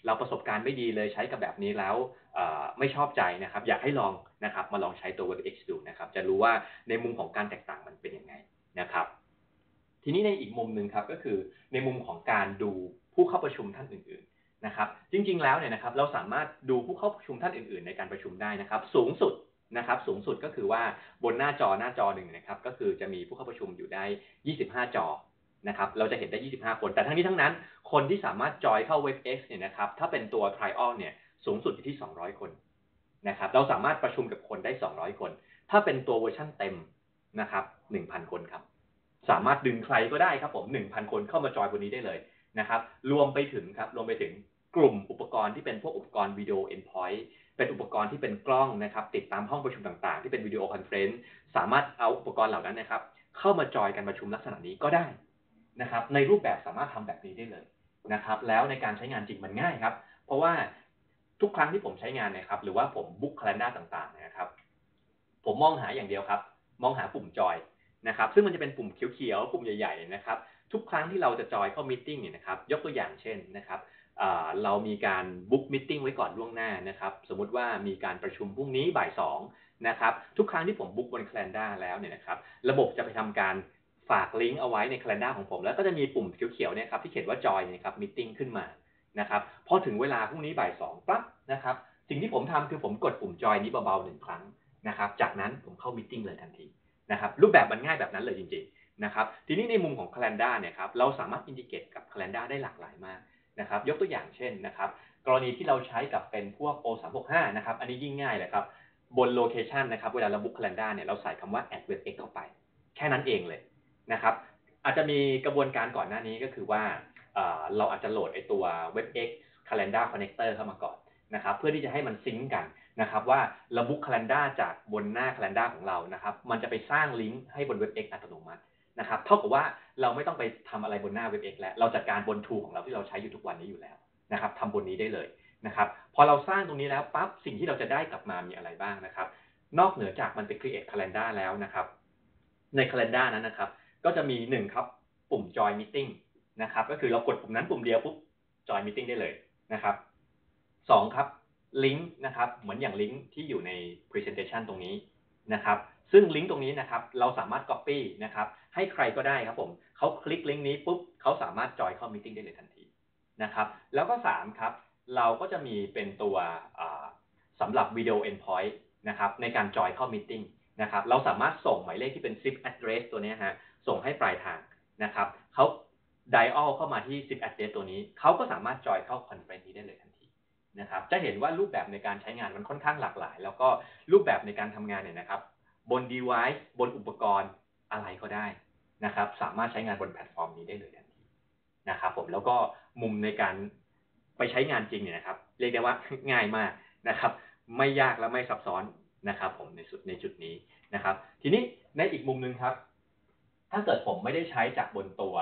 เราประสบการณ์ไม่ดีเลยใช้กับแบบนี้แล้วไม่ชอบใจนะครับอยากให้ลองนะครับมาลองใช้ตัว เว็บ เอ็กซ์ ดูนะครับจะรู้ว่าในมุมของการแตกต่างมันเป็นยังไงนะครับทีนี้ในอีกมุมหนึ่งครับก็คือในมุมของการดูผู้เข้าประชุมท่านอื่นๆนะครับจริงๆแล้วเนี่ยนะครับเราสามารถดูผู้เข้าประชุมท่านอื่นๆในการประชุมได้นะครับสูงสุดนะครับสูงสุดก็คือว่าบนหน้าจอหน้าจอหนึ่งนะครับก็คือจะมีผู้เข้าประชุมอยู่ได้ยี่สิบห้าจอนะครับเราจะเห็นได้ยี่สิบห้าคนแต่ทั้งนี้ทั้งนั้นคนที่สามารถจอยเข้า เว็บ เอ็กซ์ เนี่ยนะครับถ้าเป็นตัว trial เนี่ยสูงสุดอยู่ที่สองร้อยคนนะครับเราสามารถประชุมกับคนได้สองร้อยคนถ้าเป็นตัวเวอร์ชันเต็มนะครับ หนึ่งพัน คนครับสามารถดึงใครก็ได้ครับผม หนึ่งพัน คนเข้ามาจอยบนนี้ได้เลยนะครับรวมไปถึงครับรวมไปถึงกลุ่มอุปกรณ์ที่เป็นพวกอุปกรณ์วิดีโอ endpoint เป็นอุปกรณ์ที่เป็นกล้องนะครับติดตามห้องประชุมต่างๆที่เป็นวิดีโอคอนเฟรนซ์สามารถเอาอุปกรณ์เหล่านั้นนะครับเข้ามาจอยกันประชุมลักษณะนี้ก็ได้นะครับในรูปแบบสามารถทำแบบนี้ได้เลยนะครับแล้วในการใช้งานจริงมันง่ายครับเพราะว่าทุกครั้งที่ผมใช้งานนะครับหรือว่าผมบุ๊ก calendar ต่างๆนะครับผมมองหาอย่างเดียวครับมองหาปุ่มจอยนะครับซึ่งมันจะเป็นปุ่มเขียวๆปุ่มใหญ่ๆนะครับทุกครั้งที่เราจะจอยเข้ามีตติ้งเนี่ยนะครับยกตัวอย่างเช่นนะครับเรามีการบุ๊กมีตติ้งไว้ก่อนล่วงหน้านะครับสมมุติว่ามีการประชุมพรุ่งนี้บ่ายสองนะครับทุกครั้งที่ผมบุ๊กบน calendar แล้วเนี่ยนะครับระบบจะไปทำการฝากลิงก์เอาไว้ใน calendar ของผมแล้วก็จะมีปุ่มเขียวๆเนี่ยครับที่เขียนว่าจอยนะครับมีตติ้งขึ้นมานะครับพอถึงเวลาพรุ่งนี้บ่ายสองปั๊บนะครับสิ่งที่ผมทำคือผมกดปุ่มจอยนี้เบาๆหนึ่งครั้งนะครับจากนั้นผมเข้ามีตติ้งเลยทันทีนะครับรูปแบบมันง่ายแบบนั้นเลยจริงๆนะครับทีนี้ในมุมของ calendar เนี่ยครับเราสามารถอินทิเกรตกับ calendar ได้หลากหลายมากนะครับยกตัวอย่างเช่นนะครับกรณีที่เราใช้กับเป็นพวก โอ สามหกห้า นะครับอันนี้ยิ่งง่ายเลยครับบนโลเคชันนะครับเวลาเราบุ๊ก calendar เนี่ยเราใส่คำว่า add เว็บ เอ็กซ์ เข้าไปแค่นั้นเองเลยนะครับอาจจะมีกระบวนการก่อนหน้านี้ก็คือว่าเราอาจจะโหลดไอตัว เว็บ เอ็กซ์ calendar connector เข้ามาก่อนนะครับเพื่อที่จะให้มันซิงก์กันนะครับว่าเราบุ๊ก calendar จากบนหน้า calendar ของเรานะครับมันจะไปสร้างลิงก์ให้บน เว็บ เอ็กซ์ อัตโนมัตินะครับเท่ากับว่าเราไม่ต้องไปทำอะไรบนหน้า เว็บ เอ็กซ์ แล้วเราจัดการบน tool ของเราที่เราใช้อยู่ทุกวันนี้อยู่แล้วนะครับทำบนนี้ได้เลยนะครับพอเราสร้างตรงนี้แล้วปั๊บสิ่งที่เราจะได้กลับมามีอะไรบ้างนะครับนอกเหนือจากมันไป create calendar แล้วนะครับใน calendar นั้นนะครับก็จะมีหนึ่งครับปุ่ม join meeting นะครับก็คือเรากดปุ่มนั้นปุ่มเดียวปุ๊บ join meeting ได้เลยนะครับสองครับลิงก์นะครับเหมือนอย่างลิงก์ที่อยู่ใน presentation ตรงนี้นะครับซึ่งลิงก์ตรงนี้นะครับเราสามารถ copy นะครับให้ใครก็ได้ครับผมเขาคลิกลิงก์นี้ปุ๊บเขาสามารถจอยเข้า meeting ได้เลยทันทีนะครับแล้วก็สามครับเราก็จะมีเป็นตัวสำหรับ video endpoint นะครับในการจอยเข้า meeting นะครับเราสามารถส่งหมายเลขที่เป็น zip address ตัวนี้ฮะส่งให้ปลายทางนะครับเขา dial เข้ามาที่ zip address ตัวนี้เขาก็สามารถจอยเข้า conference นี้ได้เลยทันทีนะครับจะเห็นว่ารูปแบบในการใช้งานมันค่อนข้างหลากหลายแล้วก็รูปแบบในการทำงานเนี่ยนะครับบน device บนอุปกรณ์อะไรก็ได้นะครับสามารถใช้งานบนแพลตฟอร์มนี้ได้เลยทันทีนะครับผมแล้วก็มุมในการไปใช้งานจริงเนี่ยนะครับเรียกได้ว่าง่ายมากนะครับไม่ยากและไม่ซับซ้อนนะครับผมในสุดในจุดนี้นะครับทีนี้ในอีกมุมนึงครับถ้าเกิดผมไม่ได้ใช้จากบนตัว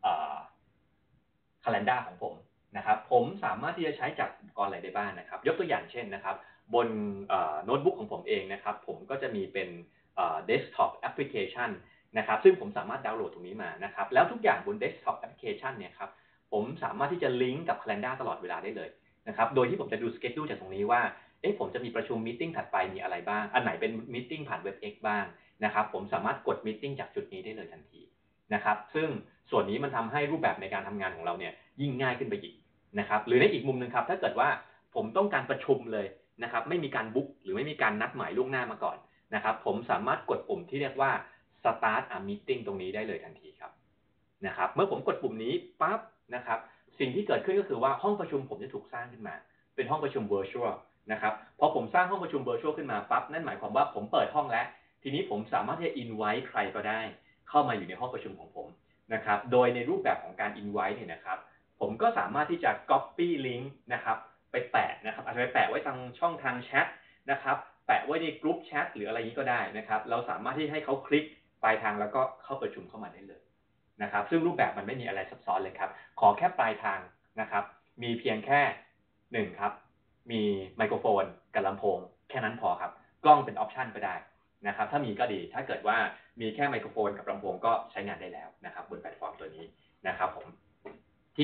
calendar ของผมนะครับผมสามารถที่จะใช้จากอุปกรณ์อะไรได้บ้างนะครับยกตัวอย่างเช่นนะครับบนโน้ตบุ๊กของผมเองนะครับผมก็จะมีเป็น desktop application นะครับซึ่งผมสามารถดาวน์โหลดตรงนี้มานะครับแล้วทุกอย่างบน desktop application เนี่ยครับผมสามารถที่จะลิงก์กับ calendar ตลอดเวลาได้เลยนะครับโดยที่ผมจะดู schedule จากตรงนี้ว่าเอ๊ะผมจะมีประชุม meeting ถัดไปมีอะไรบ้างอันไหนเป็น meeting ผ่าน เว็บ เอ็กซ์ บ้างนะครับผมสามารถกด meeting จากจุดนี้ได้เลยทันทีนะครับซึ่งส่วนนี้มันทำให้รูปแบบในการทำงานของเราเนี่ยยิ่งง่ายขึ้นไปอีกนะครับหรือในอีกมุมนึงครับถ้าเกิดว่าผมต้องการประชุมเลยนะครับไม่มีการบุ๊กหรือไม่มีการนัดหมายล่วงหน้ามาก่อนนะครับผมสามารถกดปุ่มที่เรียกว่า start a meeting ตรงนี้ได้เลยทันทีครับนะครับเมื่อผมกดปุ่มนี้ปั๊บนะครับสิ่งที่เกิดขึ้นก็คือว่าห้องประชุมผมจะถูกสร้างขึ้นมาเป็นห้องประชุม virtual นะครับพอผมสร้างห้องประชุม virtual ขึ้นมาปั๊บนั่นหมายความว่าผมเปิดห้องแล้วทีนี้ผมสามารถที่จะ invite ใครก็ได้เข้ามาอยู่ในห้องประชุมของผมนะครับโดยในรูปแบบของการ invite เนี่ยนะครับผมก็สามารถที่จะ copy link นะครับไปแปะนะครับอาจจะไปแปะไว้ทางช่องทางแชทนะครับแปะไว้ในกลุ่มแชทหรืออะไรนี้ก็ได้นะครับเราสามารถที่ให้เขาคลิกปลายทางแล้วก็เข้าประชุมเข้ามาได้เลยนะครับซึ่งรูปแบบมันไม่มีอะไรซับซ้อนเลยครับขอแค่ปลายทางนะครับมีเพียงแค่หนึ่งครับมีไมโครโฟนกับลำโพงแค่นั้นพอครับกล้องเป็นออปชันก็ได้นะครับถ้ามีก็ดีถ้าเกิดว่ามีแค่ไมโครโฟนกับลำโพงก็ใช้งานได้แล้วนะครับบนแพลตฟอร์มตัวนี้นะครับผมทีนี้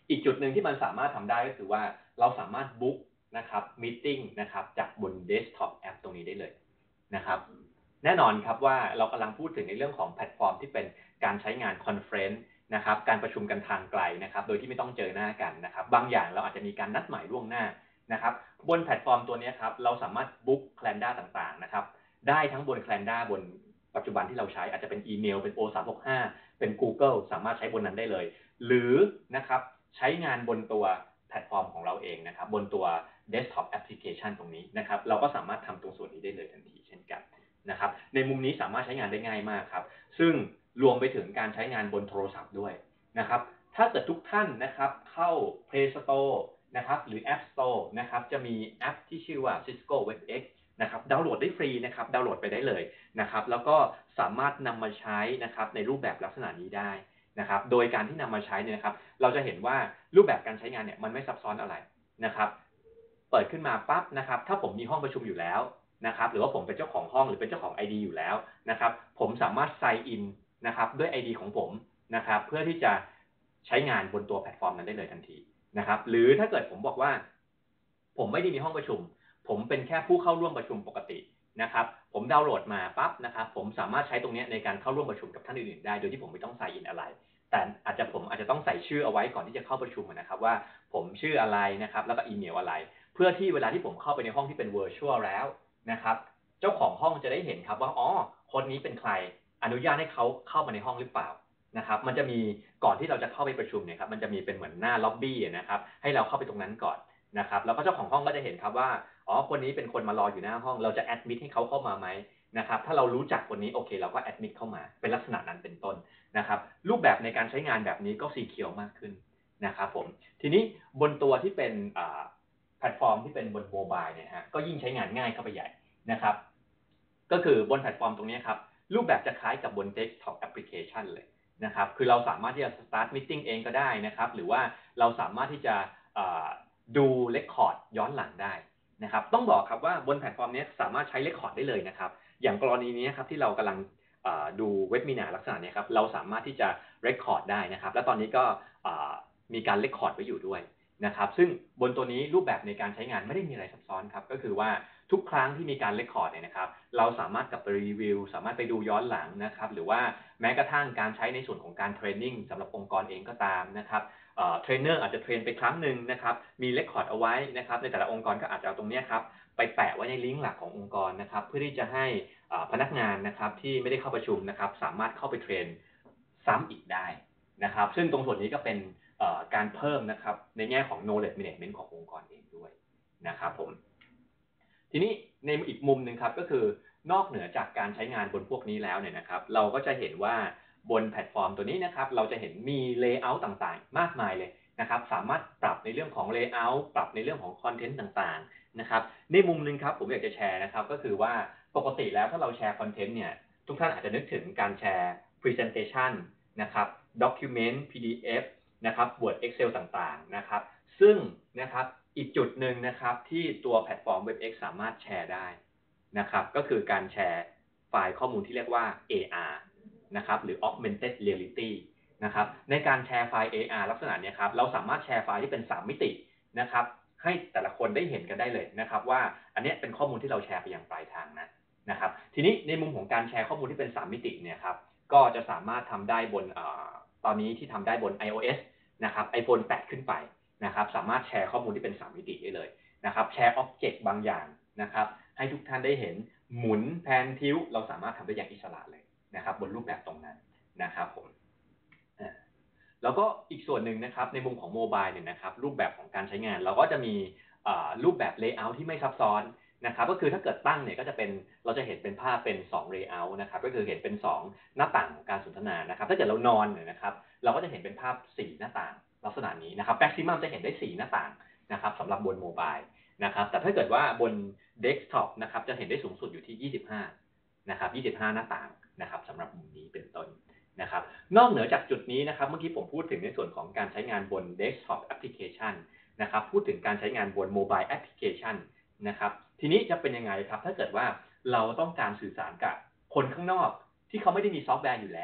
อีกจุดหนึ่งที่มันสามารถทำได้ก็คือว่าเราสามารถบุ๊กนะครับมีตติ้งนะครับจากบนเดสก์ท็อปแอปตรงนี้ได้เลยนะครับแน่นอนครับว่าเรากำลังพูดถึงในเรื่องของแพลตฟอร์มที่เป็นการใช้งานคอนเฟรนซ์นะครับการประชุมกันทางไกลนะครับโดยที่ไม่ต้องเจอหน้ากันนะครับบางอย่างเราอาจจะมีการนัดหมายล่วงหน้านะครับบนแพลตฟอร์มตัวนี้ครับเราสามารถบุ๊กแคลนด้าต่างๆนะครับได้ทั้งบนแคลนด้าบนปัจจุบันที่เราใช้อาจจะเป็นอีเมลเป็น โอ สาม หก ห้า เป็น Google สามารถใช้บนนั้นได้เลยหรือนะครับใช้งานบนตัวแพลตฟอร์มของเราเองนะครับบนตัว desktop application ตรงนี้นะครับเราก็สามารถทำตรงส่วนนี้ได้เลยทันทีเช่นกันนะครับในมุมนี้สามารถใช้งานได้ง่ายมากครับซึ่งรวมไปถึงการใช้งานบนโทรศัพท์ด้วยนะครับถ้าเกิดทุกท่านนะครับเข้า Play Store นะครับหรือ App Store นะครับจะมีแอปที่ชื่อว่า Cisco เว็บ เอ็กซ์ นะครับดาวน์โหลดได้ฟรีนะครับดาวน์โหลดไปได้เลยนะครับแล้วก็สามารถนำมาใช้นะครับในรูปแบบลักษณะนี้ได้นะครับโดยการที่นำมาใช้เนี่ยนะครับเราจะเห็นว่ารูปแบบการใช้งานเนี่ยมันไม่ซับซ้อนอะไรนะครับเปิดขึ้นมาปั๊บนะครับถ้าผมมีห้องประชุมอยู่แล้วนะครับหรือว่าผมเป็นเจ้าของห้องหรือเป็นเจ้าของ ไอ ดี อยู่แล้วนะครับผมสามารถ sign in นะครับด้วย ไอ ดี ของผมนะครับเพื่อที่จะใช้งานบนตัวแพลตฟอร์มนั้นได้เลยทันทีนะครับหรือถ้าเกิดผมบอกว่าผมไม่ได้มีห้องประชุมผมเป็นแค่ผู้เข้าร่วมประชุมปกตินะครับผมดาวน์โหลดมาปั๊บนะครับผมสามารถใช้ตรงนี้ในการเข้าร่วมประชุมกับท่านอื่นๆได้โดยที่ผมไม่ต้อง sign in อะไรแต่อาจจะผมอาจจะต้องใส่ชื่อเอาไว้ก่อนที่จะเข้าประชุมนะครับว่าผมชื่ออะไรนะครับแล้วก็อีเมลอะไรเพื่อที่เวลาที่ผมเข้าไปในห้องที่เป็น virtual แล้วนะครับเจ้าของห้องจะได้เห็นครับว่าอ๋อคนนี้เป็นใครอนุญาตให้เขาเข้ามาในห้องหรือเปล่านะครับมันจะมีก่อนที่เราจะเข้าไปประชุมเนี่ยครับมันจะมีเป็นเหมือนหน้าล็อบบี้นะครับให้เราเข้าไปตรงนั้นก่อนนะครับแล้วก็เจ้าของห้องก็จะเห็นครับว่าอ๋อคนนี้เป็นคนมารออยู่หน้าห้องเราจะแอดมิทให้เขาเข้ามาไหมนะครับถ้าเรารู้จักคนนี้โอเคเราก็แอดมิทเข้ามาเป็นลักษณะนั้นเป็นต้นนะครับรูปแบบในการใช้งานแบบนี้ก็ซีเคียวมากขึ้นนะครับผมทีนี้บนตัวที่เป็นแพลตฟอร์มที่เป็นบนโมบายเนี่ยฮะก็ยิ่งใช้งานง่ายเข้าไปใหญ่นะครับก็คือบนแพลตฟอร์มตรงนี้ครับรูปแบบจะคล้ายกับบน desktop application เลยนะครับคือเราสามารถที่จะ start meeting เองก็ได้นะครับหรือว่าเราสามารถที่จะดูเรคคอร์ดย้อนหลังได้นะครับต้องบอกครับว่าบนแพลตฟอร์มนี้สามารถใช้เรคคอร์ดได้เลยนะครับอย่างกรณีนี้ครับที่เรากำลังดูเว็บมีนาลักษณะนี้ครับเราสามารถที่จะเรคคอร์ดได้นะครับและตอนนี้ก็มีการเรคคอร์ดไว้อยู่ด้วยนะครับซึ่งบนตัวนี้รูปแบบในการใช้งานไม่ได้มีอะไรซับซ้อนครับก็คือว่าทุกครั้งที่มีการเรคคอร์ดเนี่ยนะครับเราสามารถกลับไปรีวิวสามารถไปดูย้อนหลังนะครับหรือว่าแม้กระทั่งการใช้ในส่วนของการเทรนนิ่งสำหรับองค์กรเองก็ตามนะครับเทรนเนอร์อาจจะเทรนไปครั้งหนึ่งนะครับมีเรคคอร์ดเอาไว้นะครับในแต่ละองค์กรก็อาจจะเอาตรงนี้ครับไปแปะไว้ในลิงก์หลักขององค์กรนะครับเพื่อที่จะให้พนักงานนะครับที่ไม่ได้เข้าประชุมนะครับสามารถเข้าไปเทรนซ้ำอีกได้นะครับซึ่งตรงส่วนนี้ก็เป็นการเพิ่มนะครับในแง่ของ knowledge management ขององค์กรเองด้วยนะครับผมทีนี้ในอีกมุมหนึ่งครับก็คือนอกเหนือจากการใช้งานบนพวกนี้แล้วเนี่ยนะครับเราก็จะเห็นว่าบนแพลตฟอร์มตัวนี้นะครับเราจะเห็นมีเลเยอร์ต่างๆมากมายเลยนะครับสามารถปรับในเรื่องของเลเยอร์ปรับในเรื่องของคอนเทนต์ต่างๆนะครับในมุมนึงครับผมอยากจะแชร์นะครับก็คือว่าปกติแล้วถ้าเราแชร์คอนเทนต์เนี่ยทุกท่านอาจจะนึกถึงการแชร์ presentation นะครับ document พี ดี เอฟ นะครับ Word Excel ต่างๆนะครับซึ่งนะครับอีกจุดหนึ่งนะครับที่ตัวแพลตฟอร์ม เว็บ เอ็กซ์ สามารถแชร์ได้นะครับก็คือการแชร์ไฟล์ข้อมูลที่เรียกว่า เอ อาร์ นะครับหรือ Augmented Reality นะครับในการแชร์ไฟล์ เอ อาร์ ลักษณะนี้ครับเราสามารถแชร์ไฟล์ที่เป็นสามมิตินะครับให้แต่ละคนได้เห็นกันได้เลยนะครับว่าอันนี้เป็นข้อมูลที่เราแชร์ไปยังปลายทางนะนะครับทีนี้ในมุมของการแชร์ข้อมูลที่เป็นสามมิติเนี่ยครับก็จะสามารถทำได้บนตอนนี้ที่ทำได้บน iOS นะครับ iPhone แปดขึ้นไปนะครับสามารถแชร์ข้อมูลที่เป็นสามมิติได้เลยนะครับแชร์อ็อบเจกต์บางอย่างนะครับให้ทุกท่านได้เห็นหมุนแพนทิวเราสามารถทำได้อย่างอิสระเลยนะครับบนรูปแบบตรงนั้นนะครับผมแล้วก็อีกส่วนหนึ่งนะครับในมุมของโมบายเนี่ยนะครับรูปแบบของการใช้งานเราก็จะมีรูปแบบเลเยอร์ที่ไม่ซับซ้อนนะครับก็คือถ้าเกิดตั้งเนี่ยก็จะเป็นเราจะเห็นเป็นภาพเป็นสองเลเยอร์นะครับก็คือเห็นเป็นสองหน้าต่างของการสนทนานะครับถ้าเกิดเรานอนเนี่ยนะครับเราก็จะเห็นเป็นภาพสี่หน้าต่างลักษณะนี้นะครับแม็กซิมัมจะเห็นได้สี่หน้าต่างนะครับสำหรับบนโมบายนะครับแต่ถ้าเกิดว่าบนเดสก์ท็อปนะครับจะเห็นได้สูงสุดอยู่ที่ยี่สิบห้านะครับยี่สิบห้าหน้าต่างนะครับสำหรับมุมนี้เป็นต้นนะครับนอกเหนือจากจุดนี้นะครับเมื่อกี้ผมพูดถึงในส่วนของการใช้งานบน desktop application นะครับพูดถึงการใช้งานบน mobile application นะครับทีนี้จะเป็นยังไงครับถ้าเกิดว่าเราต้องการสื่อสารกับคนข้างนอกที่เขาไม่ได้มีซอฟต์แวร์อยู่แล้ว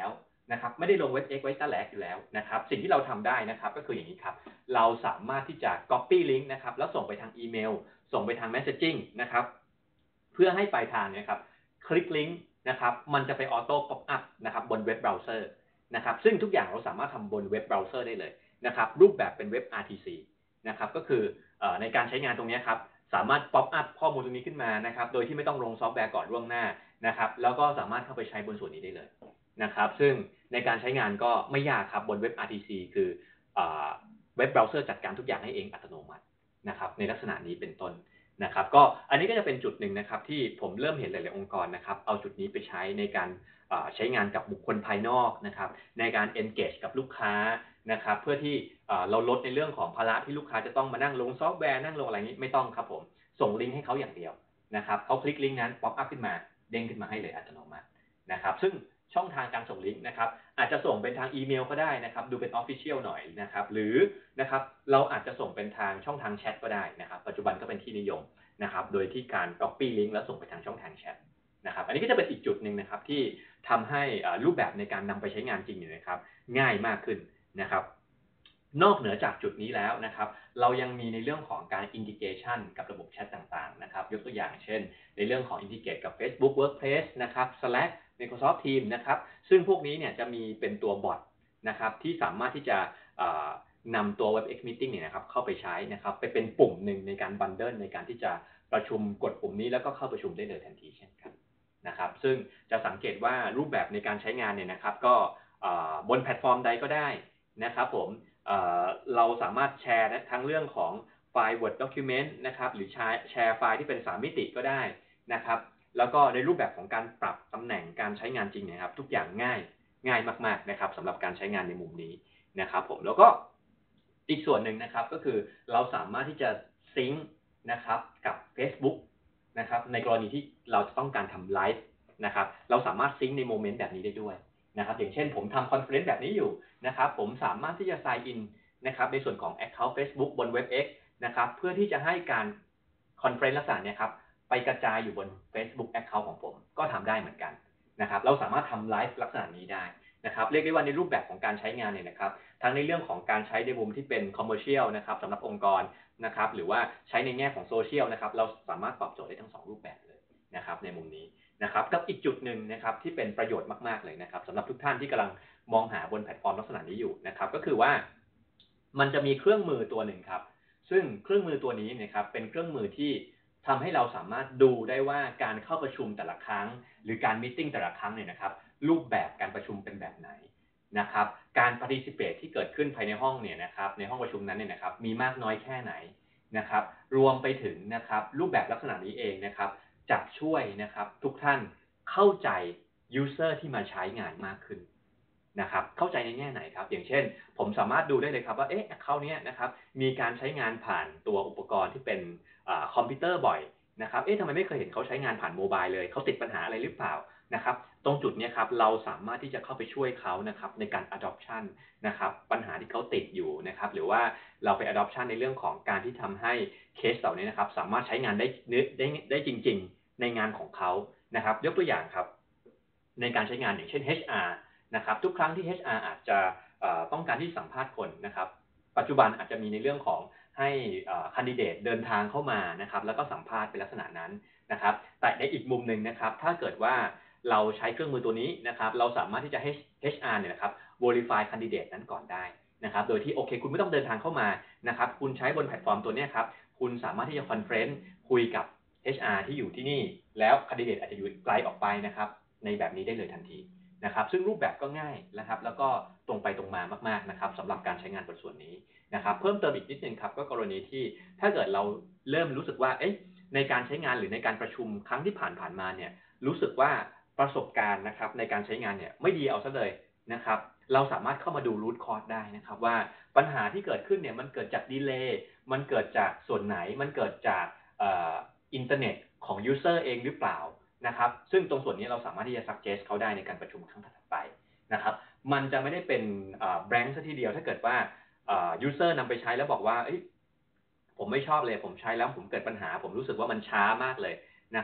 นะครับไม่ได้ลง เว็บเอ็กซ์ ไว้ตั้งแรกอยู่แล้วนะครับสิ่งที่เราทำได้นะครับก็คืออย่างนี้ครับเราสามารถที่จะ copy link นะครับแล้วส่งไปทางอีเมลส่งไปทาง messaging นะครับเพื่อให้ปลายทางเนี่ยครับคลิกลิงก์นะครับมันจะไปออโต้ป๊อปอัพนะครับบนเว็บเบราว์เซอร์นะครับซึ่งทุกอย่างเราสามารถทำบนเว็บเบราว์เซอร์ได้เลยนะครับรูปแบบเป็นเว็บ อาร์ ที ซี นะครับก็คือในการใช้งานตรงนี้ครับสามารถป๊อปอัพข้อมูลตรงนี้ขึ้นมานะครับโดยที่ไม่ต้องลงซอฟต์แวร์ก่อนล่วงหน้านะครับแล้วก็สามารถเข้าไปใช้บนส่วนนี้ได้เลยนะครับซึ่งในการใช้งานก็ไม่ยากครับบนเว็บ อาร์ ที ซี คือเว็บเบราว์เซอร์จัดการทุกอย่างให้เองอัตโนมัตินะครับในลักษณะนี้เป็นต้นนะครับก็อันนี้ก็จะเป็นจุดหนึ่งนะครับที่ผมเริ่มเห็นหลายๆองค์กรนะครับเอาจุดนี้ไปใช้ในการใช้งานกับบุคคลภายนอกนะครับในการ engage กับลูกค้านะครับเพื่อที่เราลดในเรื่องของภาระที่ลูกค้าจะต้องมานั่งลงซอฟต์แวร์นั่งลงอะไรนี้ไม่ต้องครับผมส่งลิงก์ให้เขาอย่างเดียวนะครับเขาคลิกลิงก์นั้นป๊อปอัพขึ้นมาเด้งขึ้นมาให้เลยอัตโนมัตินะครับซึ่งช่องทางการส่งลิงก์นะครับอาจจะส่งเป็นทางอีเมลก็ได้นะครับดูเป็น Official หน่อยนะครับหรือนะครับเราอาจจะส่งเป็นทางช่องทางแชทก็ได้นะครับปัจจุบันก็เป็นที่นิยมนะครับโดยที่การ copy link แล้วส่งไปทางช่องทางแชทนะครับอันนี้ก็จะเป็นอีกจุดหนึ่งนะครับที่ทำให้รูปแบบในการนำไปใช้งานจริงเนี่ยนะครับง่ายมากขึ้นนะครับนอกเหนือจากจุดนี้แล้วนะครับเรายังมีในเรื่องของการ integration กับระบบแชทต่างๆนะครับยกตัวอย่างเช่นในเรื่องของ integrate กับ Facebook Workplace นะครับ Slack Microsoft Teams นะครับซึ่งพวกนี้เนี่ยจะมีเป็นตัวบอทนะครับที่สามารถที่จะนำตัว เว็บเอ็กซ์ Meeting เนี่ยนะครับเข้าไปใช้นะครับไปเป็นปุ่มหนึ่งในการบันเดิลในการที่จะประชุมกดปุ่มนี้แล้วก็เข้าประชุมได้เลยทันทีเช่นกันนะครับซึ่งจะสังเกตว่ารูปแบบในการใช้งานเนี่ยนะครับก็บนแพลตฟอร์มใดก็ได้นะครับผมเราสามารถแชร์ทั้งเรื่องของไฟล์ Word Document นะครับหรือแชร์ไฟล์ที่เป็นสามมิติก็ได้นะครับแล้วก็ในรูปแบบของการปรับตำแหน่งการใช้งานจริงนะครับทุกอย่างง่ายง่ายมากๆนะครับสำหรับการใช้งานในมุมนี้นะครับผมแล้วก็อีกส่วนหนึ่งนะครับก็คือเราสามารถที่จะซิงค์นะครับกับ Facebook นะครับในกรณีที่เราจะต้องการทำไลฟ์นะครับเราสามารถซิงค์ในโมเมนต์แบบนี้ได้ด้วยนะครับอย่างเช่นผมทำคอนเฟอเรนซ์แบบนี้อยู่นะครับผมสามารถที่จะ sign in นะครับในส่วนของ Account Facebook บน เว็บเอ็กซ์ นะครับเพื่อที่จะให้การคอนเฟอเรนซ์ลักษณะนี้ครับไปกระจายอยู่บน Facebook Account ของผมก็ทำได้เหมือนกันนะครับเราสามารถทำไลฟ์ลักษณะนี้ได้นะครับเรียกได้ว่าในรูปแบบของการใช้งานเนี่ยนะครับทั้งในเรื่องของการใช้ในมุมที่เป็น commercial นะครับสำหรับองค์กรนะครับหรือว่าใช้ในแง่ของโซเชียลนะครับเราสามารถตอบโจทย์ได้ทั้งสองรูปแบบเลยนะครับในมุมนี้นะครับกับอีกจุดหนึ่งนะครับที่เป็นประโยชน์มากๆเลยนะครับสำหรับทุกท่านที่กำลังมองหาบนแพลตฟอร์มลักษณะนี้อยู่นะครับก็คือว่ามันจะมีเครื่องมือตัวหนึ่งครับซึ่งเครื่องมือตัวนี้นะครับเป็นเครื่องมือที่ทำให้เราสามารถดูได้ว่าการเข้าประชุมแต่ละครั้งหรือการมีตติ้งแต่ละครั้งเนี่ยนะครับรูปแบบการประชุมเป็นแบบไหนนะครับการ participate ที่เกิดขึ้นภายในห้องเนี่ยนะครับในห้องประชุมนั้นเนี่ยนะครับมีมากน้อยแค่ไหนนะครับรวมไปถึงนะครับรูปแบบลักษณะนี้เองนะครับจะช่วยนะครับทุกท่านเข้าใจ user ที่มาใช้งานมากขึ้นนะครับเข้าใจในแง่ไหนครับอย่างเช่นผมสามารถดูได้เลยครับว่าเอ๊ะเขาเนี้ยนะครับมีการใช้งานผ่านตัวอุปกรณ์ที่เป็นคอมพิวเตอร์บ่อยนะครับเอ๊ะทำไมไม่เคยเห็นเขาใช้งานผ่านโมบายเลยเขาติดปัญหาอะไรหรือเปล่านะครับตรงจุดนี้ครับเราสามารถที่จะเข้าไปช่วยเขานะครับในการ adoption นะครับปัญหาที่เขาติดอยู่นะครับหรือว่าเราไป adoption ในเรื่องของการที่ทำให้เคสเหล่านี้นะครับสามารถใช้งานได้ได้ได้จริงๆในงานของเขานะครับยกตัวอย่างครับในการใช้งานอย่างเช่น เอช อาร์ นะครับทุกครั้งที่ เอช อาร์ อาจจะต้องการที่สัมภาษณ์คนนะครับปัจจุบันอาจจะมีในเรื่องของให้คันดิเดตเดินทางเข้ามานะครับแล้วก็สัมภาษณ์เป็นลักษณะนั้นนะครับแต่ในอีกมุมหนึ่งนะครับถ้าเกิดว่าเราใช้เครื่องมือตัวนี้นะครับเราสามารถที่จะให้ เอช อาร์ เนี่ยนะครับ verify candidate นั้นก่อนได้นะครับโดยที่โอเคคุณไม่ต้องเดินทางเข้ามานะครับคุณใช้บนแพลตฟอร์มตัวนี้ครับคุณสามารถที่จะคอนเฟอเรนซ์คุยกับ เอช อาร์ ที่อยู่ที่นี่แล้วคันดิเดตอาจจะอยู่ไกลออกไปนะครับในแบบนี้ได้เลยทันทีนะครับซึ่งรูปแบบก็ง่ายนะครับแล้วก็ตรงไปตรงมามากๆนะครับสำหรับการใช้งานบนส่วนนี้นะครับเพิ่มเติมอีกนิดนึงครับก็กรณีที่ถ้าเกิดเราเริ่มรู้สึกว่าเอ๊ะในการใช้งานหรือในการประชุมครั้งที่ผ่านๆมาเนี่ยรู้สึกว่าประสบการณ์นะครับในการใช้งานเนี่ยไม่ดีเอาซะเลยนะครับเราสามารถเข้ามาดู root cause ได้นะครับว่าปัญหาที่เกิดขึ้นเนี่ยมันเกิดจากดีเลย์มันเกิดจากส่วนไหนมันเกิดจากอินเทอร์เน็ตของ user เองหรือเปล่านะครับซึ่งตรงส่วนนี้เราสามารถที่จะ suggest เขาได้ในการประชุมครั้งถัดไปนะครับมันจะไม่ได้เป็น blank ซะทีเดียวถ้าเกิดว่า user นำไปใช้แล้วบอกว่าผมไม่ชอบเลยผมใช้แล้วผมเกิดปัญหาผมรู้สึกว่ามันช้ามากเลยนะครับ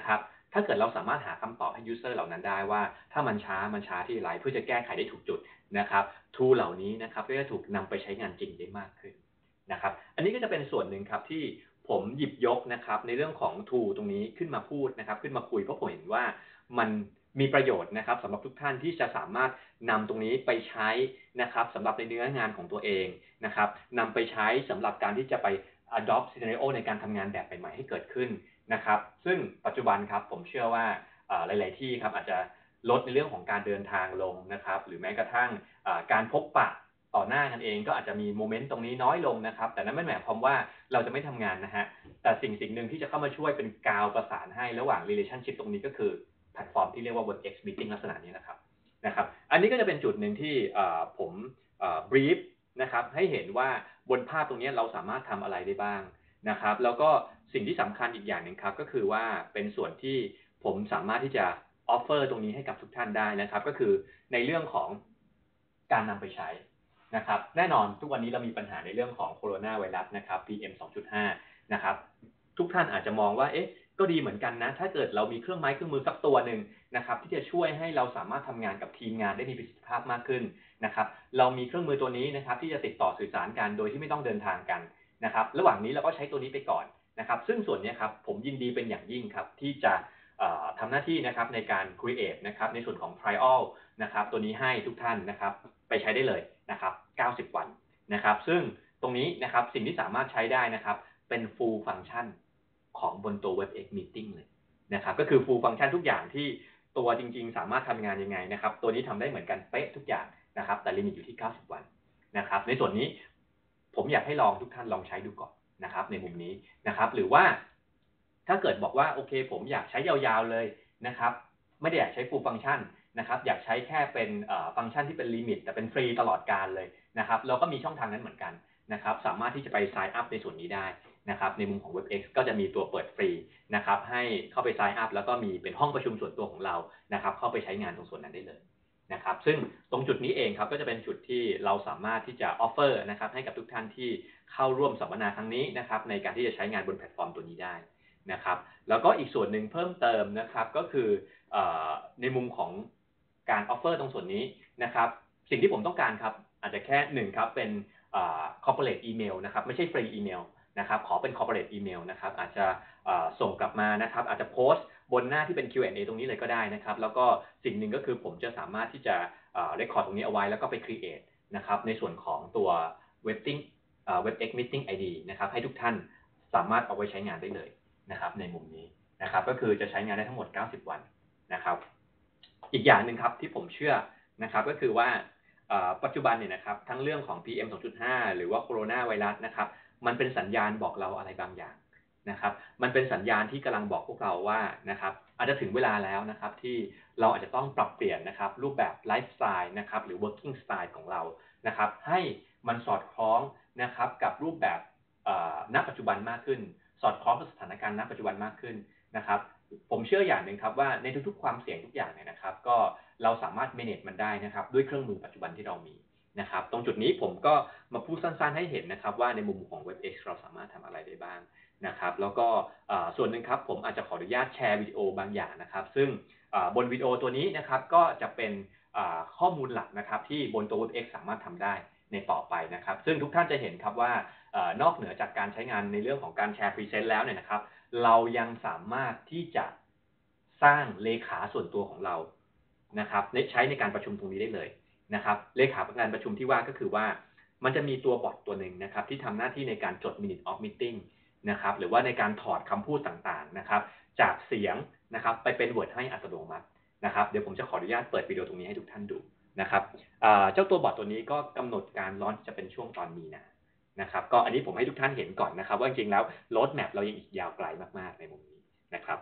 ถ้าเกิดเราสามารถหาคำตอบให้ user เหล่านั้นได้ว่าถ้ามันช้ามันช้าที่อะไรเพื่อจะแก้ไขได้ถูกจุดนะครับ tool เหล่านี้นะครับก็จะถูกนำไปใช้งานจริงได้มากขึ้นนะครับอันนี้ก็จะเป็นส่วนหนึ่งครับที่ผมหยิบยกนะครับในเรื่องของ tool ตรงนี้ขึ้นมาพูดนะครับขึ้นมาคุยเพราะผมเห็นว่ามันมีประโยชน์นะครับสำหรับทุกท่านที่จะสามารถนำตรงนี้ไปใช้นะครับสำหรับในเนื้องานของตัวเองนะครับนำไปใช้สำหรับการที่จะไป adopt scenario ในการทำงานแบบใหม่ๆให้เกิดขึ้นนะครับซึ่งปัจจุบันครับผมเชื่อว่าหลายๆที่ครับอาจจะลดในเรื่องของการเดินทางลงนะครับหรือแม้กระทั่งการพบปะต่อหน้ากันเองก็อาจจะมีโมเมนต์ตรงนี้น้อยลงนะครับแต่นั้นไม่หมายความว่าเราจะไม่ทำงานนะฮะแต่สิ่งสิ่งหนึ่งที่จะเข้ามาช่วยเป็นกาวประสานให้ระหว่าง relationship ตรงนี้ก็คือแพลตฟอร์มที่เรียกว่า WebEx Meeting ลักษณะนี้นะครับนะครับอันนี้ก็จะเป็นจุดหนึ่งที่ผมบรีฟนะครับให้เห็นว่าบนภาพตรงนี้เราสามารถทำอะไรได้บ้างนะครับแล้วก็สิ่งที่สำคัญอีกอย่างหนึ่งครับก็คือว่าเป็นส่วนที่ผมสามารถที่จะออฟเฟอร์ตรงนี้ให้กับทุกท่านได้นะครับก็คือในเรื่องของการนำไปใช้นะครับแน่นอนทุกวันนี้เรามีปัญหาในเรื่องของโคโรนาไวรัสนะครับ พี เอ็ม สองจุดห้า นะครับทุกท่านอาจจะมองว่าเอ๊ะก็ดีเหมือนกันนะถ้าเกิดเรามีเครื่องไม้เครื่องมือสักตัวหนึ่งนะครับที่จะช่วยให้เราสามารถทำงานกับทีมงานได้มีประสิทธิภาพมากขึ้นนะครับเรามีเครื่องมือตัวนี้นะครับที่จะติดต่อสื่อสารกันโดยที่ไม่ต้องเดินทางกันนะครับระหว่างนี้เราก็ใช้ตัวนี้ไปก่อนนะครับซึ่งส่วนนี้ครับผมยินดีเป็นอย่างยิ่งครับที่จะทำหน้าที่นะครับในการ create นะครับในส่วนของ trial นะครับตัวนี้ให้ทุกท่านนะครับไปใช้ได้เลยนะครับเก้าสิบวันนะครับซึ่งตรงนี้นะครับสิ่งที่สามารถใช้ได้นะครับเป็น full function ของบนตัว WebEx Meeting เลยนะครับก็คือ full function ทุกอย่างที่ตัวจริงๆสามารถทำงานยังไงนะครับตัวนี้ทำได้เหมือนกันเป๊ะทุกอย่างนะครับแต่ลิมิตอยู่ที่เก้าสิบวันนะครับในส่วนนี้ผมอยากให้ลองทุกท่านลองใช้ดูก่อนนะครับในมุมนี้นะครับหรือว่าถ้าเกิดบอกว่าโอเคผมอยากใช้ยาวๆเลยนะครับไม่ได้อยากใช้ full function นะครับอยากใช้แค่เป็นฟังก์ชันที่เป็นลิมิตแต่เป็นฟรีตลอดกาลเลยนะครับเราก็มีช่องทางนั้นเหมือนกันนะครับสามารถที่จะไป sign up ในส่วนนี้ได้นะครับในมุมของ WebEx ก็จะมีตัวเปิดฟรีนะครับให้เข้าไป sign up แล้วก็มีเป็นห้องประชุมส่วนตัวของเรานะครับเข้าไปใช้งานตรงส่วนนั้นได้เลยนะครับซึ่งตรงจุดนี้เองครับก็จะเป็นจุดที่เราสามารถที่จะ offer นะครับให้กับทุกท่านที่เข้าร่วมสัมมนาครั้งนี้นะครับในการที่จะใช้งานบนแพลตฟอร์มตัวนี้ได้นะครับแล้วก็อีกส่วนหนึ่งเพิ่มเติมนะครับก็คือในมุมของการ offer ตรงส่วนนี้นะครับสิ่งที่ผมต้องการครับอาจจะแค่หนึ่งครับเป็น corporate email นะครับไม่ใช่ฟรีอีเมลนะครับขอเป็น corporate email นะครับอาจจะส่งกลับมานะครับอาจจะโพสต์บนหน้าที่เป็น คิว แอนด์ เอ ตรงนี้เลยก็ได้นะครับแล้วก็สิ่งหนึ่งก็คือผมจะสามารถที่จะ record ตรงนี้เอาไว้แล้วก็ไป create นะครับในส่วนของตัว WebEx WebEx Meeting ไอ ดี นะครับให้ทุกท่านสามารถเอาไว้ใช้งานได้เลยนะครับในมุมนี้นะครับก็คือจะใช้งานได้ทั้งหมดเก้าสิบวันนะครับอีกอย่างหนึ่งครับที่ผมเชื่อนะครับก็คือว่าปัจจุบันเนี่ยนะครับทั้งเรื่องของ พี เอ็ม สองจุดห้า หรือว่าโคโรนาไวรัสนะครับมันเป็นสัญญาณบอกเราอะไรบางอย่างนะครับมันเป็นสัญญาณที่กำลังบอกพวกเราว่านะครับอาจจะถึงเวลาแล้วนะครับที่เราอาจจะต้องปรับเปลี่ยนนะครับรูปแบบไลฟ์สไตล์นะครับหรือ working style ของเรานะครับให้มันสอดคล้องนะครับกับรูปแบบณปัจจุบันมากขึ้นสอดคล้องกับสถานการณ์ณปัจจุบันมากขึ้นนะครับผมเชื่ออย่างหนึ่งครับว่าในทุกๆความเสี่ยงทุกอย่างเนี่ยนะครับก็เราสามารถ manage มันได้นะครับด้วยเครื่องมือปัจจุบันที่เรามีนะครับตรงจุดนี้ผมก็มาพูดสั้นๆให้เห็นนะครับว่าในมุมของ WebEx เราสามารถทำอะไรได้บ้างนะครับแล้วก็ส่วนหนึ่งครับผมอาจจะขออนุญาตแชร์วิดีโอบางอย่างนะครับซึ่งบนวิดีโอตัวนี้นะครับก็จะเป็นข้อมูลหลักนะครับที่บนตัว WebEx สามารถทำได้ในต่อไปนะครับซึ่งทุกท่านจะเห็นครับว่านอกเหนือจากการใช้งานในเรื่องของการแชร์พรีเซนต์แล้วเนี่ยนะครับเรายังสามารถที่จะสร้างเลขาส่วนตัวของเรานะครับใช้ในการประชุมตรงนี้ได้เลยนะครับเลขาการประชุมที่ว่าก็คือว่ามันจะมีตัวบอทตัวหนึ่งนะครับที่ทำหน้าที่ในการจด minute of meeting นะครับหรือว่าในการถอดคำพูดต่างๆนะครับจากเสียงนะครับไปเป็น Word ให้อัตโนมัตินะครับเดี๋ยวผมจะขออนุญาตเปิดวิดีโอตรงนี้ให้ทุกท่านดูนะครับเจ้าตัวบอทตัวนี้ก็กำหนดการลอนช์จะเป็นช่วงตอนมีนานะครับก็อันนี้ผมให้ทุกท่านเห็นก่อนนะครับว่าจริงๆแล้วโรดแมปเรายังอีกยาวไกลมากๆในมุมนี้นะครับ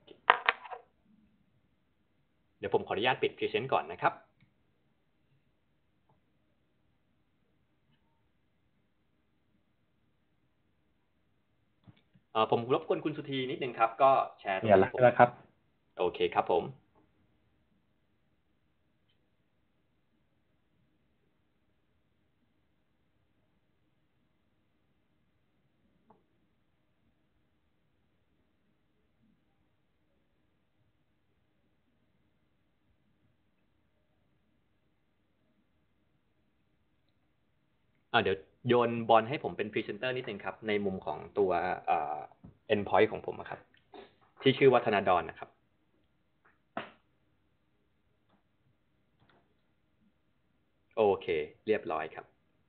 เดี๋ยวผมขออนุญาตปิดพรีเซนต์ก่อนนะครับผมรบกวนคุณสุธีนิดนึงครับก็แชร์ตรงนี้แล้วครับโอเคครับผมอ่าเดี๋ยวโยนบอลให้ผมเป็นพรีเซนเตอร์นิดนึงครับในมุมของตัวเอ่อ endpoint ของผมครับที่ชื่อว่าธนาดอนนะครับโอเคเรียบร้อยครับ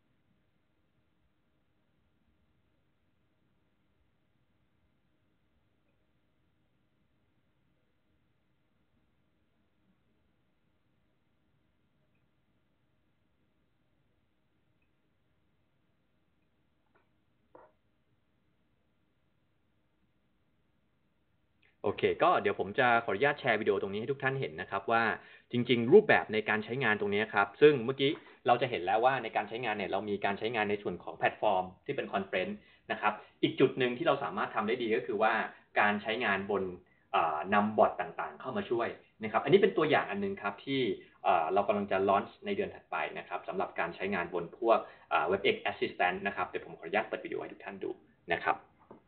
โอเคก็เดี๋ยวผมจะขออนุญาตแชร์วิดีโอตรงนี้ให้ทุกท่านเห็นนะครับว่าจริงๆรูปแบบในการใช้งานตรงนี้ครับซึ่งเมื่อกี้เราจะเห็นแล้วว่าในการใช้งานเนี่ยเรามีการใช้งานในส่วนของแพลตฟอร์มที่เป็นคอนเฟรนซ์นะครับอีกจุดหนึ่งที่เราสามารถทำได้ดีก็คือว่าการใช้งานบนนำบอทต่างๆเข้ามาช่วยนะครับอันนี้เป็นตัวอย่างอันนึงครับที่เรากำลังจะลอนช์ในเดือนถัดไปนะครับสำหรับการใช้งานบนพวก WebEx Assistant นะครับเดี๋ยวผมขออนุญาตเปิดวิดีโอให้ทุกท่านดูนะครับ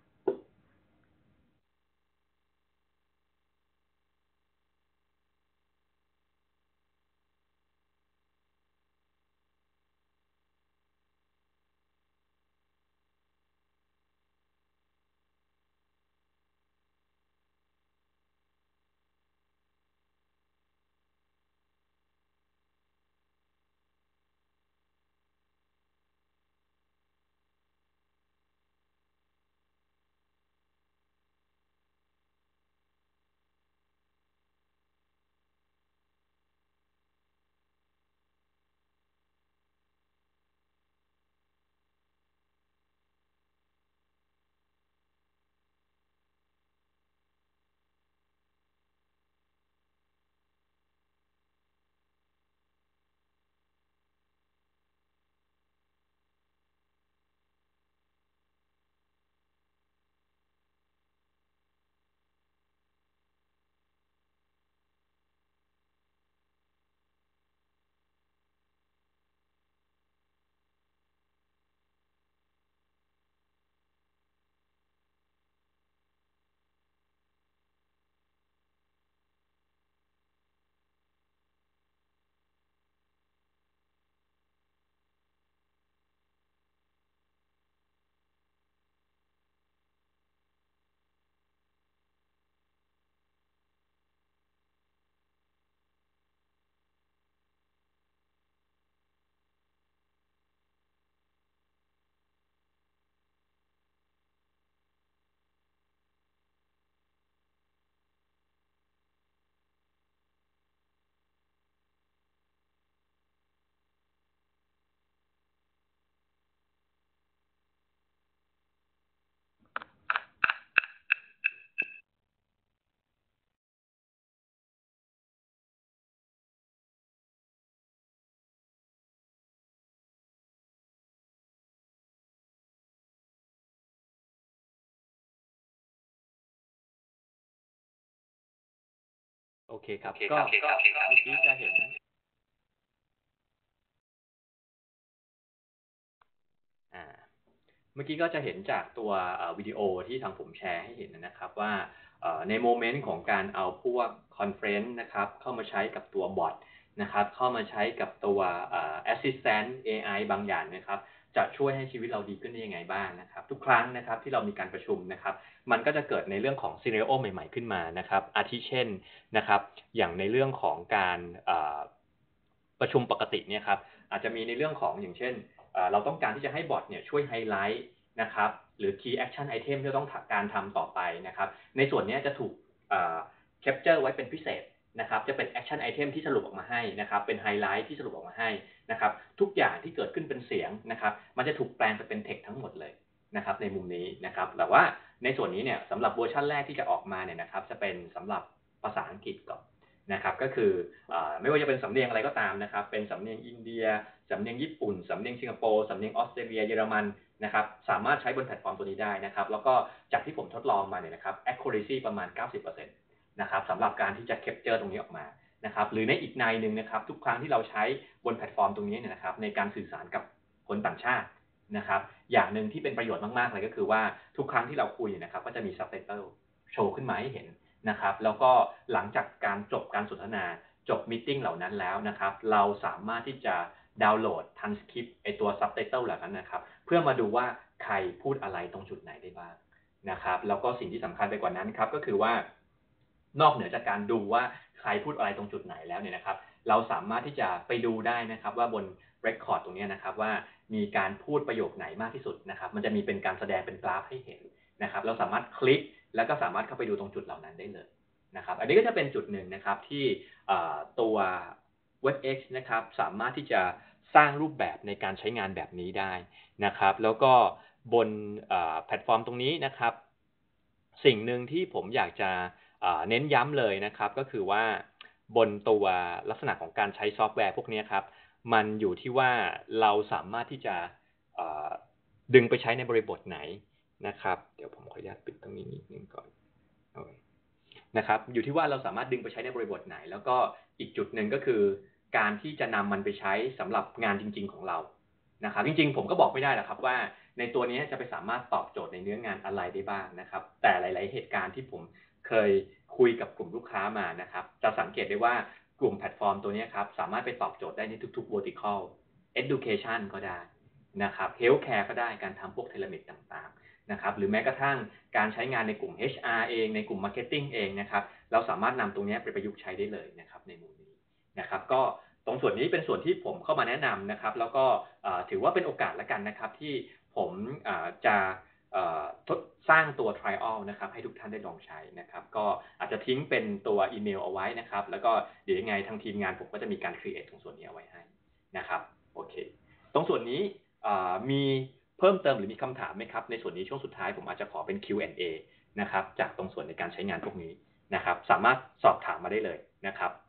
โอเคครับก็เมื่อกี้จะเห็น อ่าเมื่อกี้ก็จะเห็นจากตัววิดีโอที่ทางผมแชร์ให้เห็นนะครับว่าในโมเมนต์ของการเอาพวกคอนเฟรนซ์นะครับเข้ามาใช้กับตัวบอทนะครับเข้ามาใช้กับตัวแอสซิสแตนต์ เอ ไอ บางอย่างนะครับจะช่วยให้ชีวิตเราดีขึ้นได้ยังไงบ้างนะครับทุกครั้งนะครับที่เรามีการประชุมนะครับมันก็จะเกิดในเรื่องของซีเน r โอใหม่ๆขึ้นมานะครับอาทิเช่นนะครับอย่างในเรื่องของการประชุมปกติเนี่ยครับอาจจะมีในเรื่องของอย่างเช่นเราต้องการที่จะให้บอทเนี่ยช่วยไฮไลท์นะครับหรือ key action item ที่ต้องการทำต่อไปนะครับในส่วนนี้จะถูก capture ไว้เป็นพิเศษนะครับจะเป็น action item ที่สรุปออกมาให้นะครับเป็นไฮไลท์ที่สรุปออกมาให้นะครับทุกอย่างที่เกิดขึ้นเป็นเสียงนะครับมันจะถูกแปลงไปเป็น text ทั้งหมดเลยนะครับในมุมนี้นะครับแต่ว่าในส่วนนี้เนี่ยสำหรับเวอร์ชันแรกที่จะออกมาเนี่ยนะครับจะเป็นสำหรับภาษาอังกฤษก่อนนะครับก็คือไม่ว่าจะเป็นสำเนียงอะไรก็ตามนะครับเป็นสำเนียงอินเดียสำเนียงญี่ปุ่นสำเนียงสิงคโปร์สำเนียงออสเตรเลียเยอรมันนะครับสามารถใช้บนแพลตฟอร์มตัวนี้ได้นะครับแล้วก็จากที่ผมทดลองมาเนี่ยนะครับ accuracy ประมาณ เก้าสิบเปอร์เซ็นต์ นะครับสำหรับการที่จะ capture ตรงนี้ออกมานะครับหรือในอีกในหนึ่งนะครับทุกครั้งที่เราใช้บนแพลตฟอร์มตรงนี้เนี่ยนะครับในการสื่อสารกับคนต่างชาตินะครับอย่างหนึ่งที่เป็นประโยชน์มากๆเลยก็คือว่าทุกครั้งที่เราคุยนะครับก็จะมี subtitle โชว์ขึ้นมาให้เห็นนะครับแล้วก็หลังจากการจบการสนทนาจบมีตติ้งเหล่านั้นแล้วนะครับเราสามารถที่จะดาวน์โหลดทันสคริปต์ไอตัวซับไตเติลเหล่านั้นนะครับเพื่อมาดูว่าใครพูดอะไรตรงจุดไหนได้บ้างนะครับแล้วก็สิ่งที่สำคัญไปกว่านั้นครับก็คือว่านอกเหนือจากการดูว่าใครพูดอะไรตรงจุดไหนแล้วเนี่ยนะครับเราสามารถที่จะไปดูได้นะครับว่าบน record ตรงนี้นะครับว่ามีการพูดประโยคไหนมากที่สุดนะครับมันจะมีเป็นการแสดงเป็นกราฟให้เห็นนะครับเราสามารถคลิกแล้วก็สามารถเข้าไปดูตรงจุดเหล่านั้นได้เลยนะครับอันนี้ก็จะเป็นจุดหนึ่งนะครับที่ตัว เว็บ เอ็กซ์ นะครับสามารถที่จะสร้างรูปแบบในการใช้งานแบบนี้ได้นะครับแล้วก็บนแพลตฟอร์มตรงนี้นะครับสิ่งหนึ่งที่ผมอยากจะเน้นย้ำเลยนะครับก็คือว่าบนตัวลักษณะของการใช้ซอฟต์แวร์พวกนี้ครับมันอยู่ที่ว่าเราสามารถที่จะดึงไปใช้ในบริบทไหนนะครับเดี๋ยวผมขออนุญาตปิดตรงนี้นิดนึงก่อนนะครับอยู่ที่ว่าเราสามารถดึงไปใช้ในบริบทไหนแล้วก็อีกจุดหนึ่งก็คือการที่จะนำมันไปใช้สำหรับงานจริงๆของเรานะครับจริงๆผมก็บอกไม่ได้หรอกครับว่าในตัวนี้จะไปสามารถตอบโจทย์ในเนื้องานอะไรได้บ้างนะครับแต่หลายๆเหตุการณ์ที่ผมเคยคุยกับกลุ่มลูกค้ามานะครับจะสังเกตได้ว่ากลุ่มแพลตฟอร์มตัวนี้ครับสามารถไปตอบโจทย์ได้ในทุกๆ vertical education ก็ได้นะครับ healthcare ก็ได้การทำพวกเทเลเมดต่างๆนะครับหรือแม้กระทั่งการใช้งานในกลุ่ม เอช อาร์ เองในกลุ่ม Marketing เองนะครับเราสามารถนำตรงนี้ไปประยุกต์ใช้ได้เลยนะครับในมุมนี้นะครับก็ตรงส่วนนี้เป็นส่วนที่ผมเข้ามาแนะนำนะครับแล้วก็ถือว่าเป็นโอกาสละกันนะครับที่ผมจะทดสร้างตัว trial นะครับให้ทุกท่านได้ลองใช้นะครับก็อาจจะทิ้งเป็นตัวอีเมลเอาไว้นะครับแล้วก็เดี๋ยวยังไงทางทีมงานผมก็จะมีการ create ตรงส่วนนี้เอาไว้ให้นะครับโอเคตรงส่วนนี้มีเพิ่มเติมหรือมีคำถามไหมครับในส่วนนี้ช่วงสุดท้ายผมอาจจะขอเป็น คิว แอนด์ เอ นะครับจากตรงส่วนในการใช้งานพวกนี้นะครับสามารถสอบถามมาได้เลยนะครับ